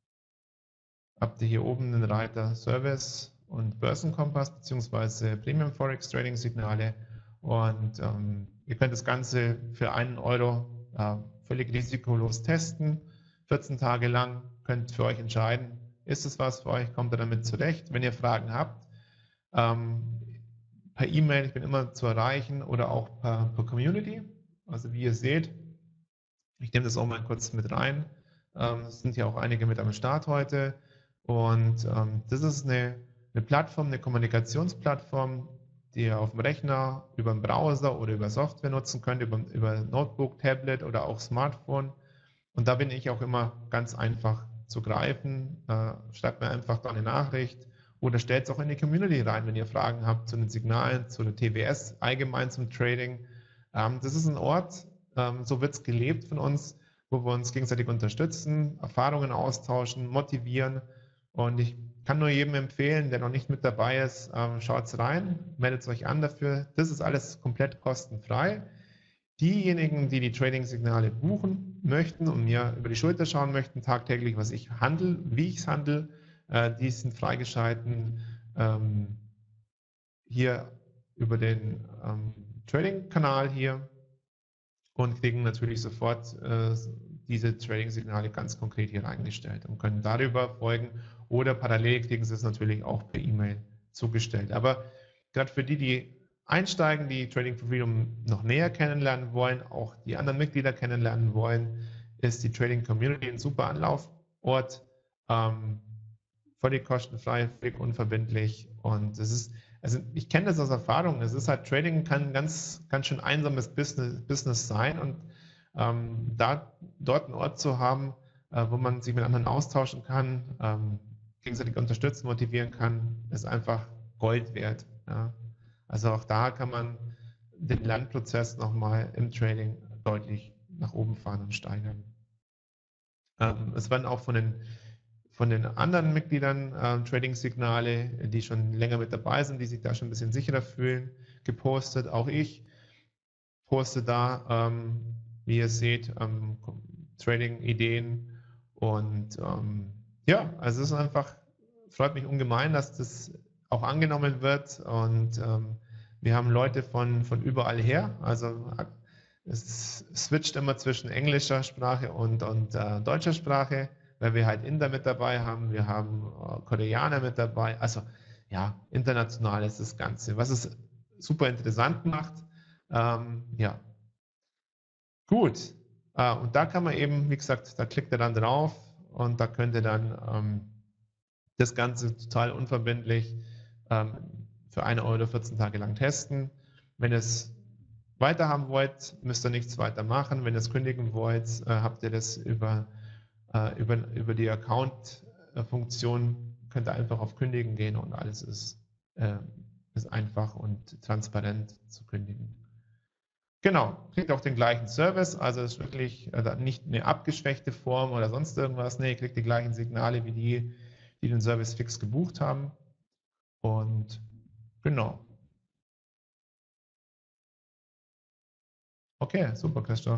habt ihr hier oben den Reiter Service und Börsenkompass bzw. Premium Forex Trading Signale und ähm, ihr könnt das Ganze für einen Euro äh, völlig risikolos testen, vierzehn Tage lang, könnt für euch entscheiden, ist es was für euch, kommt ihr damit zurecht. Wenn ihr Fragen habt, ähm, per E-Mail, ich bin immer zu erreichen oder auch per, per Community, also wie ihr seht, ich nehme das auch mal kurz mit rein, ähm, es sind ja auch einige mit am Start heute. Und ähm, das ist eine, eine Plattform, eine Kommunikationsplattform, die ihr auf dem Rechner, über den Browser oder über Software nutzen könnt, über, über Notebook, Tablet oder auch Smartphone. Und da bin ich auch immer ganz einfach zu greifen. Äh, schreibt mir einfach da eine Nachricht oder stellt es auch in die Community rein, wenn ihr Fragen habt zu den Signalen, zu der T W S, allgemein zum Trading. Ähm, das ist ein Ort, ähm, so wird es gelebt von uns, wo wir uns gegenseitig unterstützen, Erfahrungen austauschen, motivieren. Und ich kann nur jedem empfehlen, der noch nicht mit dabei ist, ähm, schaut rein, meldet euch an dafür. Das ist alles komplett kostenfrei. Diejenigen, die die Trading-Signale buchen möchten und mir über die Schulter schauen möchten, tagtäglich, was ich handle, wie ich es handle, äh, die sind freigeschalten ähm, hier über den ähm, Trading-Kanal hier und kriegen natürlich sofort äh, diese Trading-Signale ganz konkret hier reingestellt und können darüber folgen oder parallel kriegen sie es natürlich auch per E-Mail zugestellt. Aber gerade für die, die einsteigen, die Trading for Freedom noch näher kennenlernen wollen, auch die anderen Mitglieder kennenlernen wollen, ist die Trading Community ein super Anlaufort, ähm, völlig kostenfrei, völlig unverbindlich und es ist also ich kenne das aus Erfahrung. Es ist halt, Trading kann ganz, ganz schön einsames Business, Business sein und ähm, da dort einen Ort zu haben, äh, wo man sich mit anderen austauschen kann, ähm, gegenseitig unterstützen, motivieren kann, ist einfach Gold wert. Ja. Also auch da kann man den Lernprozess nochmal im Trading deutlich nach oben fahren und steigern. Ähm, es werden auch von den, von den anderen Mitgliedern äh, Trading-Signale, die schon länger mit dabei sind, die sich da schon ein bisschen sicherer fühlen, gepostet. Auch ich poste da, ähm, wie ihr seht, ähm, Trading-Ideen und ähm, ja, also es ist einfach, freut mich ungemein, dass das auch angenommen wird und ähm, wir haben Leute von, von überall her, also es switcht immer zwischen englischer Sprache und, und äh, deutscher Sprache, weil wir halt Inder mit dabei haben, wir haben äh, Koreaner mit dabei, also ja, international ist das Ganze, was es super interessant macht. Ähm, ja, gut. Äh, und da kann man eben, wie gesagt, da klickt er dann drauf und da könnt ihr dann ähm, das Ganze total unverbindlich ähm, für einen Euro vierzehn Tage lang testen. Wenn ihr es weiter haben wollt, müsst ihr nichts weiter machen. Wenn ihr es kündigen wollt, äh, habt ihr das über, äh, über, über die Account-Funktion, könnt ihr einfach auf Kündigen gehen und alles ist, äh, ist einfach und transparent zu kündigen. Genau, kriegt auch den gleichen Service, also ist wirklich äh, nicht eine abgeschwächte Form oder sonst irgendwas. Nee, ihr kriegt die gleichen Signale wie die, die den Service fix gebucht haben. Und genau. Okay, super, Christoph.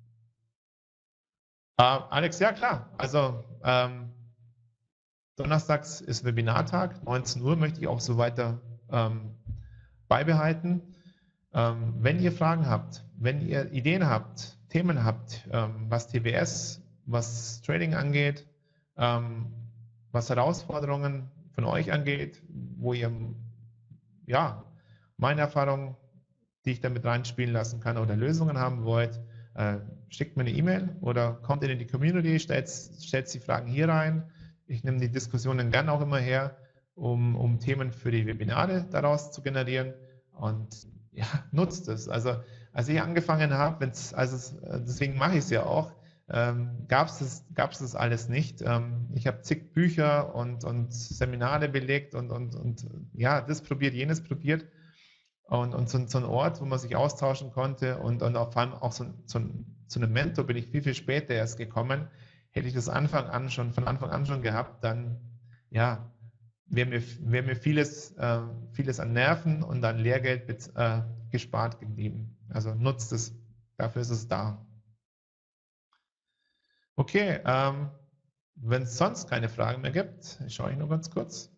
Äh, Alex, ja klar. Also ähm, donnerstags ist Webinartag, neunzehn Uhr möchte ich auch so weiter ähm, beibehalten. Ähm, wenn ihr Fragen habt, wenn ihr Ideen habt, Themen habt, ähm, was T W S, was Trading angeht, ähm, was Herausforderungen von euch angeht, wo ihr, ja, meine Erfahrungen, die ich damit reinspielen lassen kann oder Lösungen haben wollt, äh, schickt mir eine E-Mail oder kommt in die Community, stellt, stellt die Fragen hier rein. Ich nehme die Diskussionen gern auch immer her, um, um Themen für die Webinare daraus zu generieren und ja, nutzt es. Also als ich angefangen habe, wenn's, also deswegen mache ich es ja auch, ähm, gab es das, gab's das alles nicht. Ähm, ich habe zig Bücher und, und Seminare belegt und, und, und ja, das probiert, jenes probiert. Und, und so, so ein Ort, wo man sich austauschen konnte und, und vor allem auch so, so, zu einem Mentor bin ich viel, viel später erst gekommen. Hätte ich das Anfang an schon, von Anfang an schon gehabt, dann ja, wäre mir, wär mir vieles, äh, vieles an Nerven und an Lehrgeld äh, gespart geblieben. Also nutzt es, dafür ist es da. Okay, ähm, wenn es sonst keine Fragen mehr gibt, schaue ich nur ganz kurz.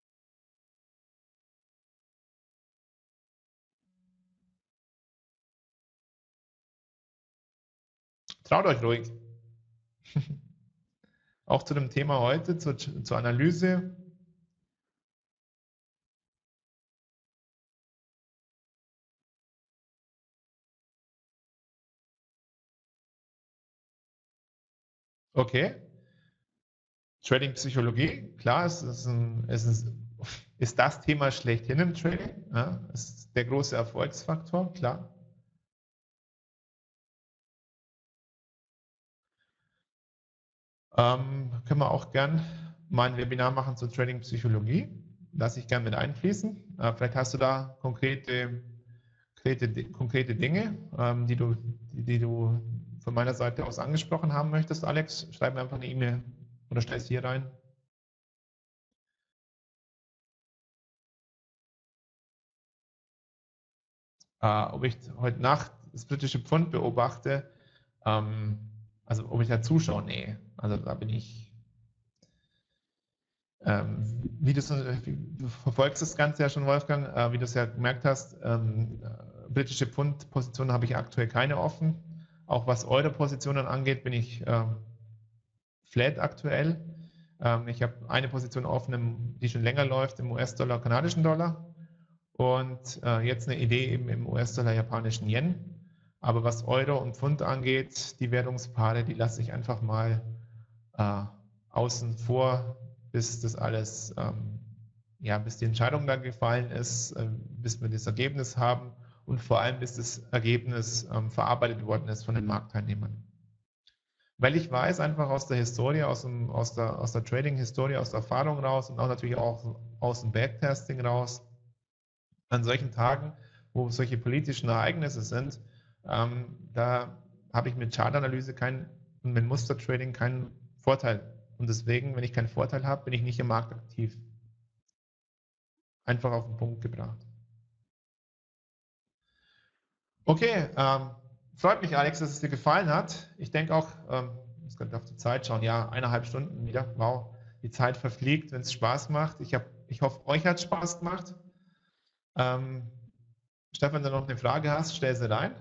Traut euch ruhig. Auch zu dem Thema heute, zur, zur Analyse. Okay. Trading-Psychologie, klar, es ist, ein, es ist, ist das Thema schlechthin im Trading. Ja, ist der große Erfolgsfaktor, klar. Ähm, können wir auch gern mal ein Webinar machen zur Trading-Psychologie. Lasse ich gern mit einfließen. Äh, vielleicht hast du da konkrete, konkrete, konkrete Dinge, ähm, die, du, die, die du von meiner Seite aus angesprochen haben möchtest, Alex. Schreib mir einfach eine E-Mail oder stell es hier rein. Äh, ob ich heute Nacht das britische Pfund beobachte, ähm, also ob ich da zuschaue, nee. Also da bin ich, ähm, wie du, du verfolgst das Ganze ja schon, Wolfgang, äh, wie du es ja gemerkt hast, ähm, britische Pfund-Positionen habe ich aktuell keine offen. Auch was Euro-Positionen angeht, bin ich ähm, flat aktuell. Ähm, ich habe eine Position offen, im, die schon länger läuft, im U S-Dollar, kanadischen Dollar. Und äh, jetzt eine Idee eben im U S-Dollar, japanischen Yen. Aber was Euro und Pfund angeht, die Währungspaare, die lasse ich einfach mal äh, außen vor, bis das alles ähm, ja, bis die Entscheidung da gefallen ist, äh, bis wir das Ergebnis haben und vor allem bis das Ergebnis ähm, verarbeitet worden ist von den Marktteilnehmern. Weil ich weiß einfach aus der Historie, aus, dem, aus der, aus der Trading-Historie, aus der Erfahrung raus und auch natürlich auch aus dem Backtesting raus, an solchen Tagen, wo solche politischen Ereignisse sind, ähm, da habe ich mit Chartanalyse kein, und mit Mustertrading keinen Vorteil. Und deswegen, wenn ich keinen Vorteil habe, bin ich nicht im Markt aktiv. Einfach auf den Punkt gebracht. Okay, ähm, freut mich, Alex, dass es dir gefallen hat. Ich denke auch, ähm, ich muss gerade auf die Zeit schauen, ja, eineinhalb Stunden wieder. Wow, die Zeit verfliegt, wenn es Spaß macht. Ich, hab, ich hoffe, euch hat es Spaß gemacht. Ähm, Stefan, wenn du noch eine Frage hast, stell sie rein.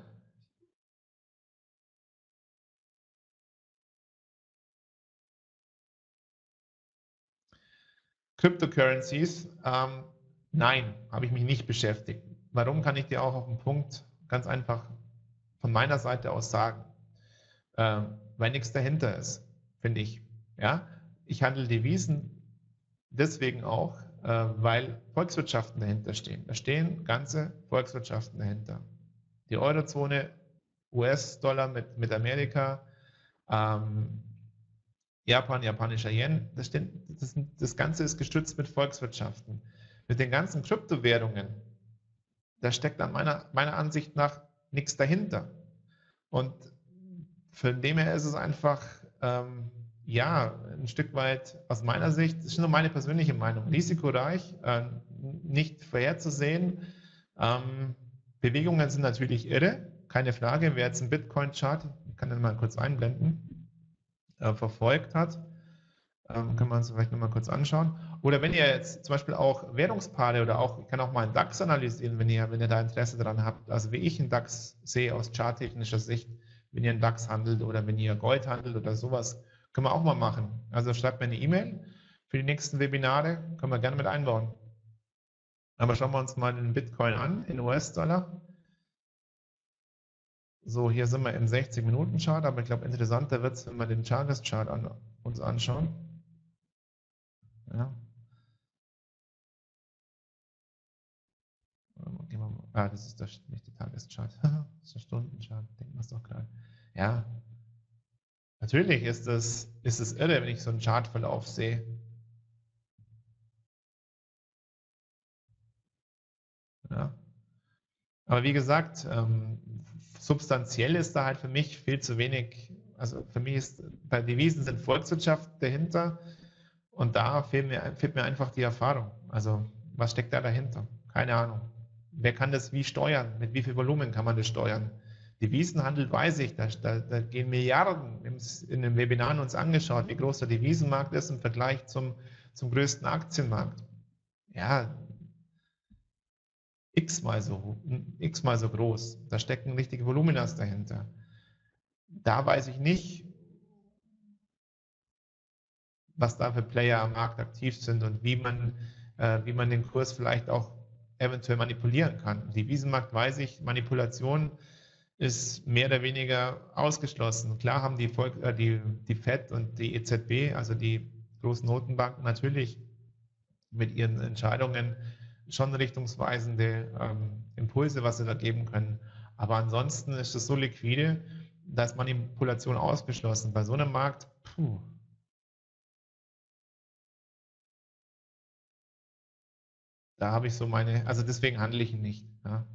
Cryptocurrencies, ähm, nein, habe ich mich nicht beschäftigt. Warum, kann ich dir auch auf den Punkt ganz einfach von meiner Seite aus sagen. Äh, weil nichts dahinter ist, finde ich. Ja? Ich handle Devisen deswegen auch, äh, weil Volkswirtschaften dahinter stehen. Da stehen ganze Volkswirtschaften dahinter. Die Eurozone, U S-Dollar mit, mit Amerika, ähm, Japan, japanischer Yen, das, steht, das, das Ganze ist gestützt mit Volkswirtschaften. Mit den ganzen Kryptowährungen, da steckt an meiner, meiner Ansicht nach nichts dahinter. Und von dem her ist es einfach, ähm, ja, ein Stück weit aus meiner Sicht, das ist nur meine persönliche Meinung, risikoreich, äh, nicht vorherzusehen. Ähm, Bewegungen sind natürlich irre, keine Frage. Wer jetzt einen Bitcoin-Chart, ich kann den mal kurz einblenden, äh, verfolgt hat, ähm, können wir uns vielleicht nochmal kurz anschauen. Oder wenn ihr jetzt zum Beispiel auch Währungspaare oder auch, ich kann auch mal einen DAX analysieren, wenn ihr, wenn ihr da Interesse daran habt, also wie ich einen DAX sehe aus charttechnischer Sicht, wenn ihr einen DAX handelt oder wenn ihr Gold handelt oder sowas, können wir auch mal machen. Also schreibt mir eine E-Mail für die nächsten Webinare, können wir gerne mit einbauen. Aber schauen wir uns mal den Bitcoin an, in U S-Dollar. So, hier sind wir im sechzig Minuten Chart, aber ich glaube, interessanter wird es, wenn wir den Tageschart an, uns anschauen. Ja. Ah, das ist der, nicht der Tageschart, das ist der Stundenchart, denkt man es doch gerade. Ja, natürlich ist es ist es irre, wenn ich so einen Chartverlauf sehe. Ja. Aber wie gesagt, ähm, substanziell ist da halt für mich viel zu wenig. Also für mich ist, bei Devisen sind Volkswirtschaft dahinter und da fehlt mir, fehlt mir einfach die Erfahrung. Also was steckt da dahinter? Keine Ahnung. Wer kann das wie steuern? Mit wie viel Volumen kann man das steuern? Devisenhandel weiß ich, da, da, da gehen Milliarden in den Webinaren uns angeschaut, wie groß der Devisenmarkt ist im Vergleich zum, zum größten Aktienmarkt. Ja, x-mal so, x-mal so groß. Da stecken richtige Voluminas dahinter. Da weiß ich nicht, was da für Player am Markt aktiv sind und wie man, äh, wie man den Kurs vielleicht auch eventuell manipulieren kann. Im Devisenmarkt weiß ich, Manipulation ist mehr oder weniger ausgeschlossen. Klar haben die, Volk, äh, die, die Fed und die E Z B, also die großen Notenbanken, natürlich mit ihren Entscheidungen schon richtungsweisende ähm, Impulse, was sie da geben können. Aber ansonsten ist es so liquide, dass Manipulation ausgeschlossen. Bei so einem Markt, puh. Da habe ich so meine, also deswegen handle ich ihn nicht. Ja.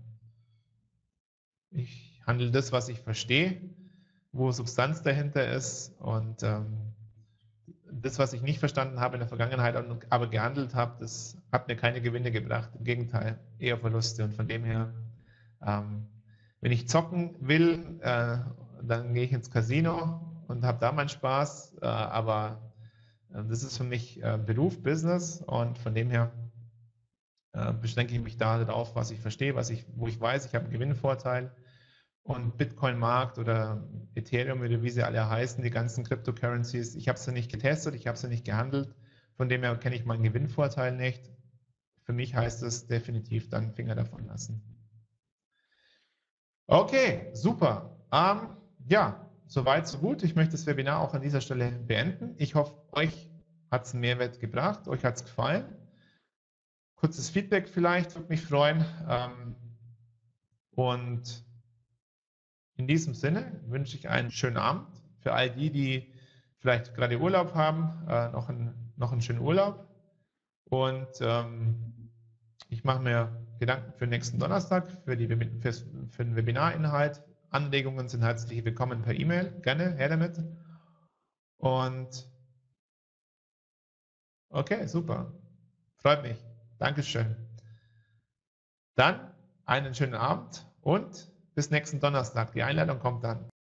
Ich handle das, was ich verstehe, wo Substanz dahinter ist und ähm, das, was ich nicht verstanden habe in der Vergangenheit, aber gehandelt habe, das hat mir keine Gewinne gebracht. Im Gegenteil, eher Verluste. Und von dem her, ähm, wenn ich zocken will, äh, dann gehe ich ins Casino und habe da meinen Spaß. Äh, aber äh, das ist für mich äh, Beruf, Business und von dem her äh, beschränke ich mich da darauf, was ich verstehe, was ich, wo ich weiß, ich habe einen Gewinnvorteil. Und Bitcoin-Markt oder Ethereum oder wie sie alle heißen, die ganzen Cryptocurrencies, ich habe sie nicht getestet, ich habe sie nicht gehandelt. Von dem her kenne ich meinen Gewinnvorteil nicht. Für mich heißt es definitiv dann Finger davon lassen. Okay, super. Ähm, ja, soweit, so gut. Ich möchte das Webinar auch an dieser Stelle beenden. Ich hoffe, euch hat es einen Mehrwert gebracht, euch hat es gefallen. kurzes Feedback vielleicht, würde mich freuen. Und in diesem Sinne wünsche ich einen schönen Abend. Für all die, die vielleicht gerade Urlaub haben, noch einen, noch einen schönen Urlaub. Und ähm, ich mache mir Gedanken für nächsten Donnerstag, für, die, für, für den Webinarinhalt. Anregungen sind herzlich willkommen per E-Mail. Gerne, her damit. Und okay, super. Freut mich. Dankeschön. Dann einen schönen Abend und bis nächsten Donnerstag. Die Einladung kommt dann.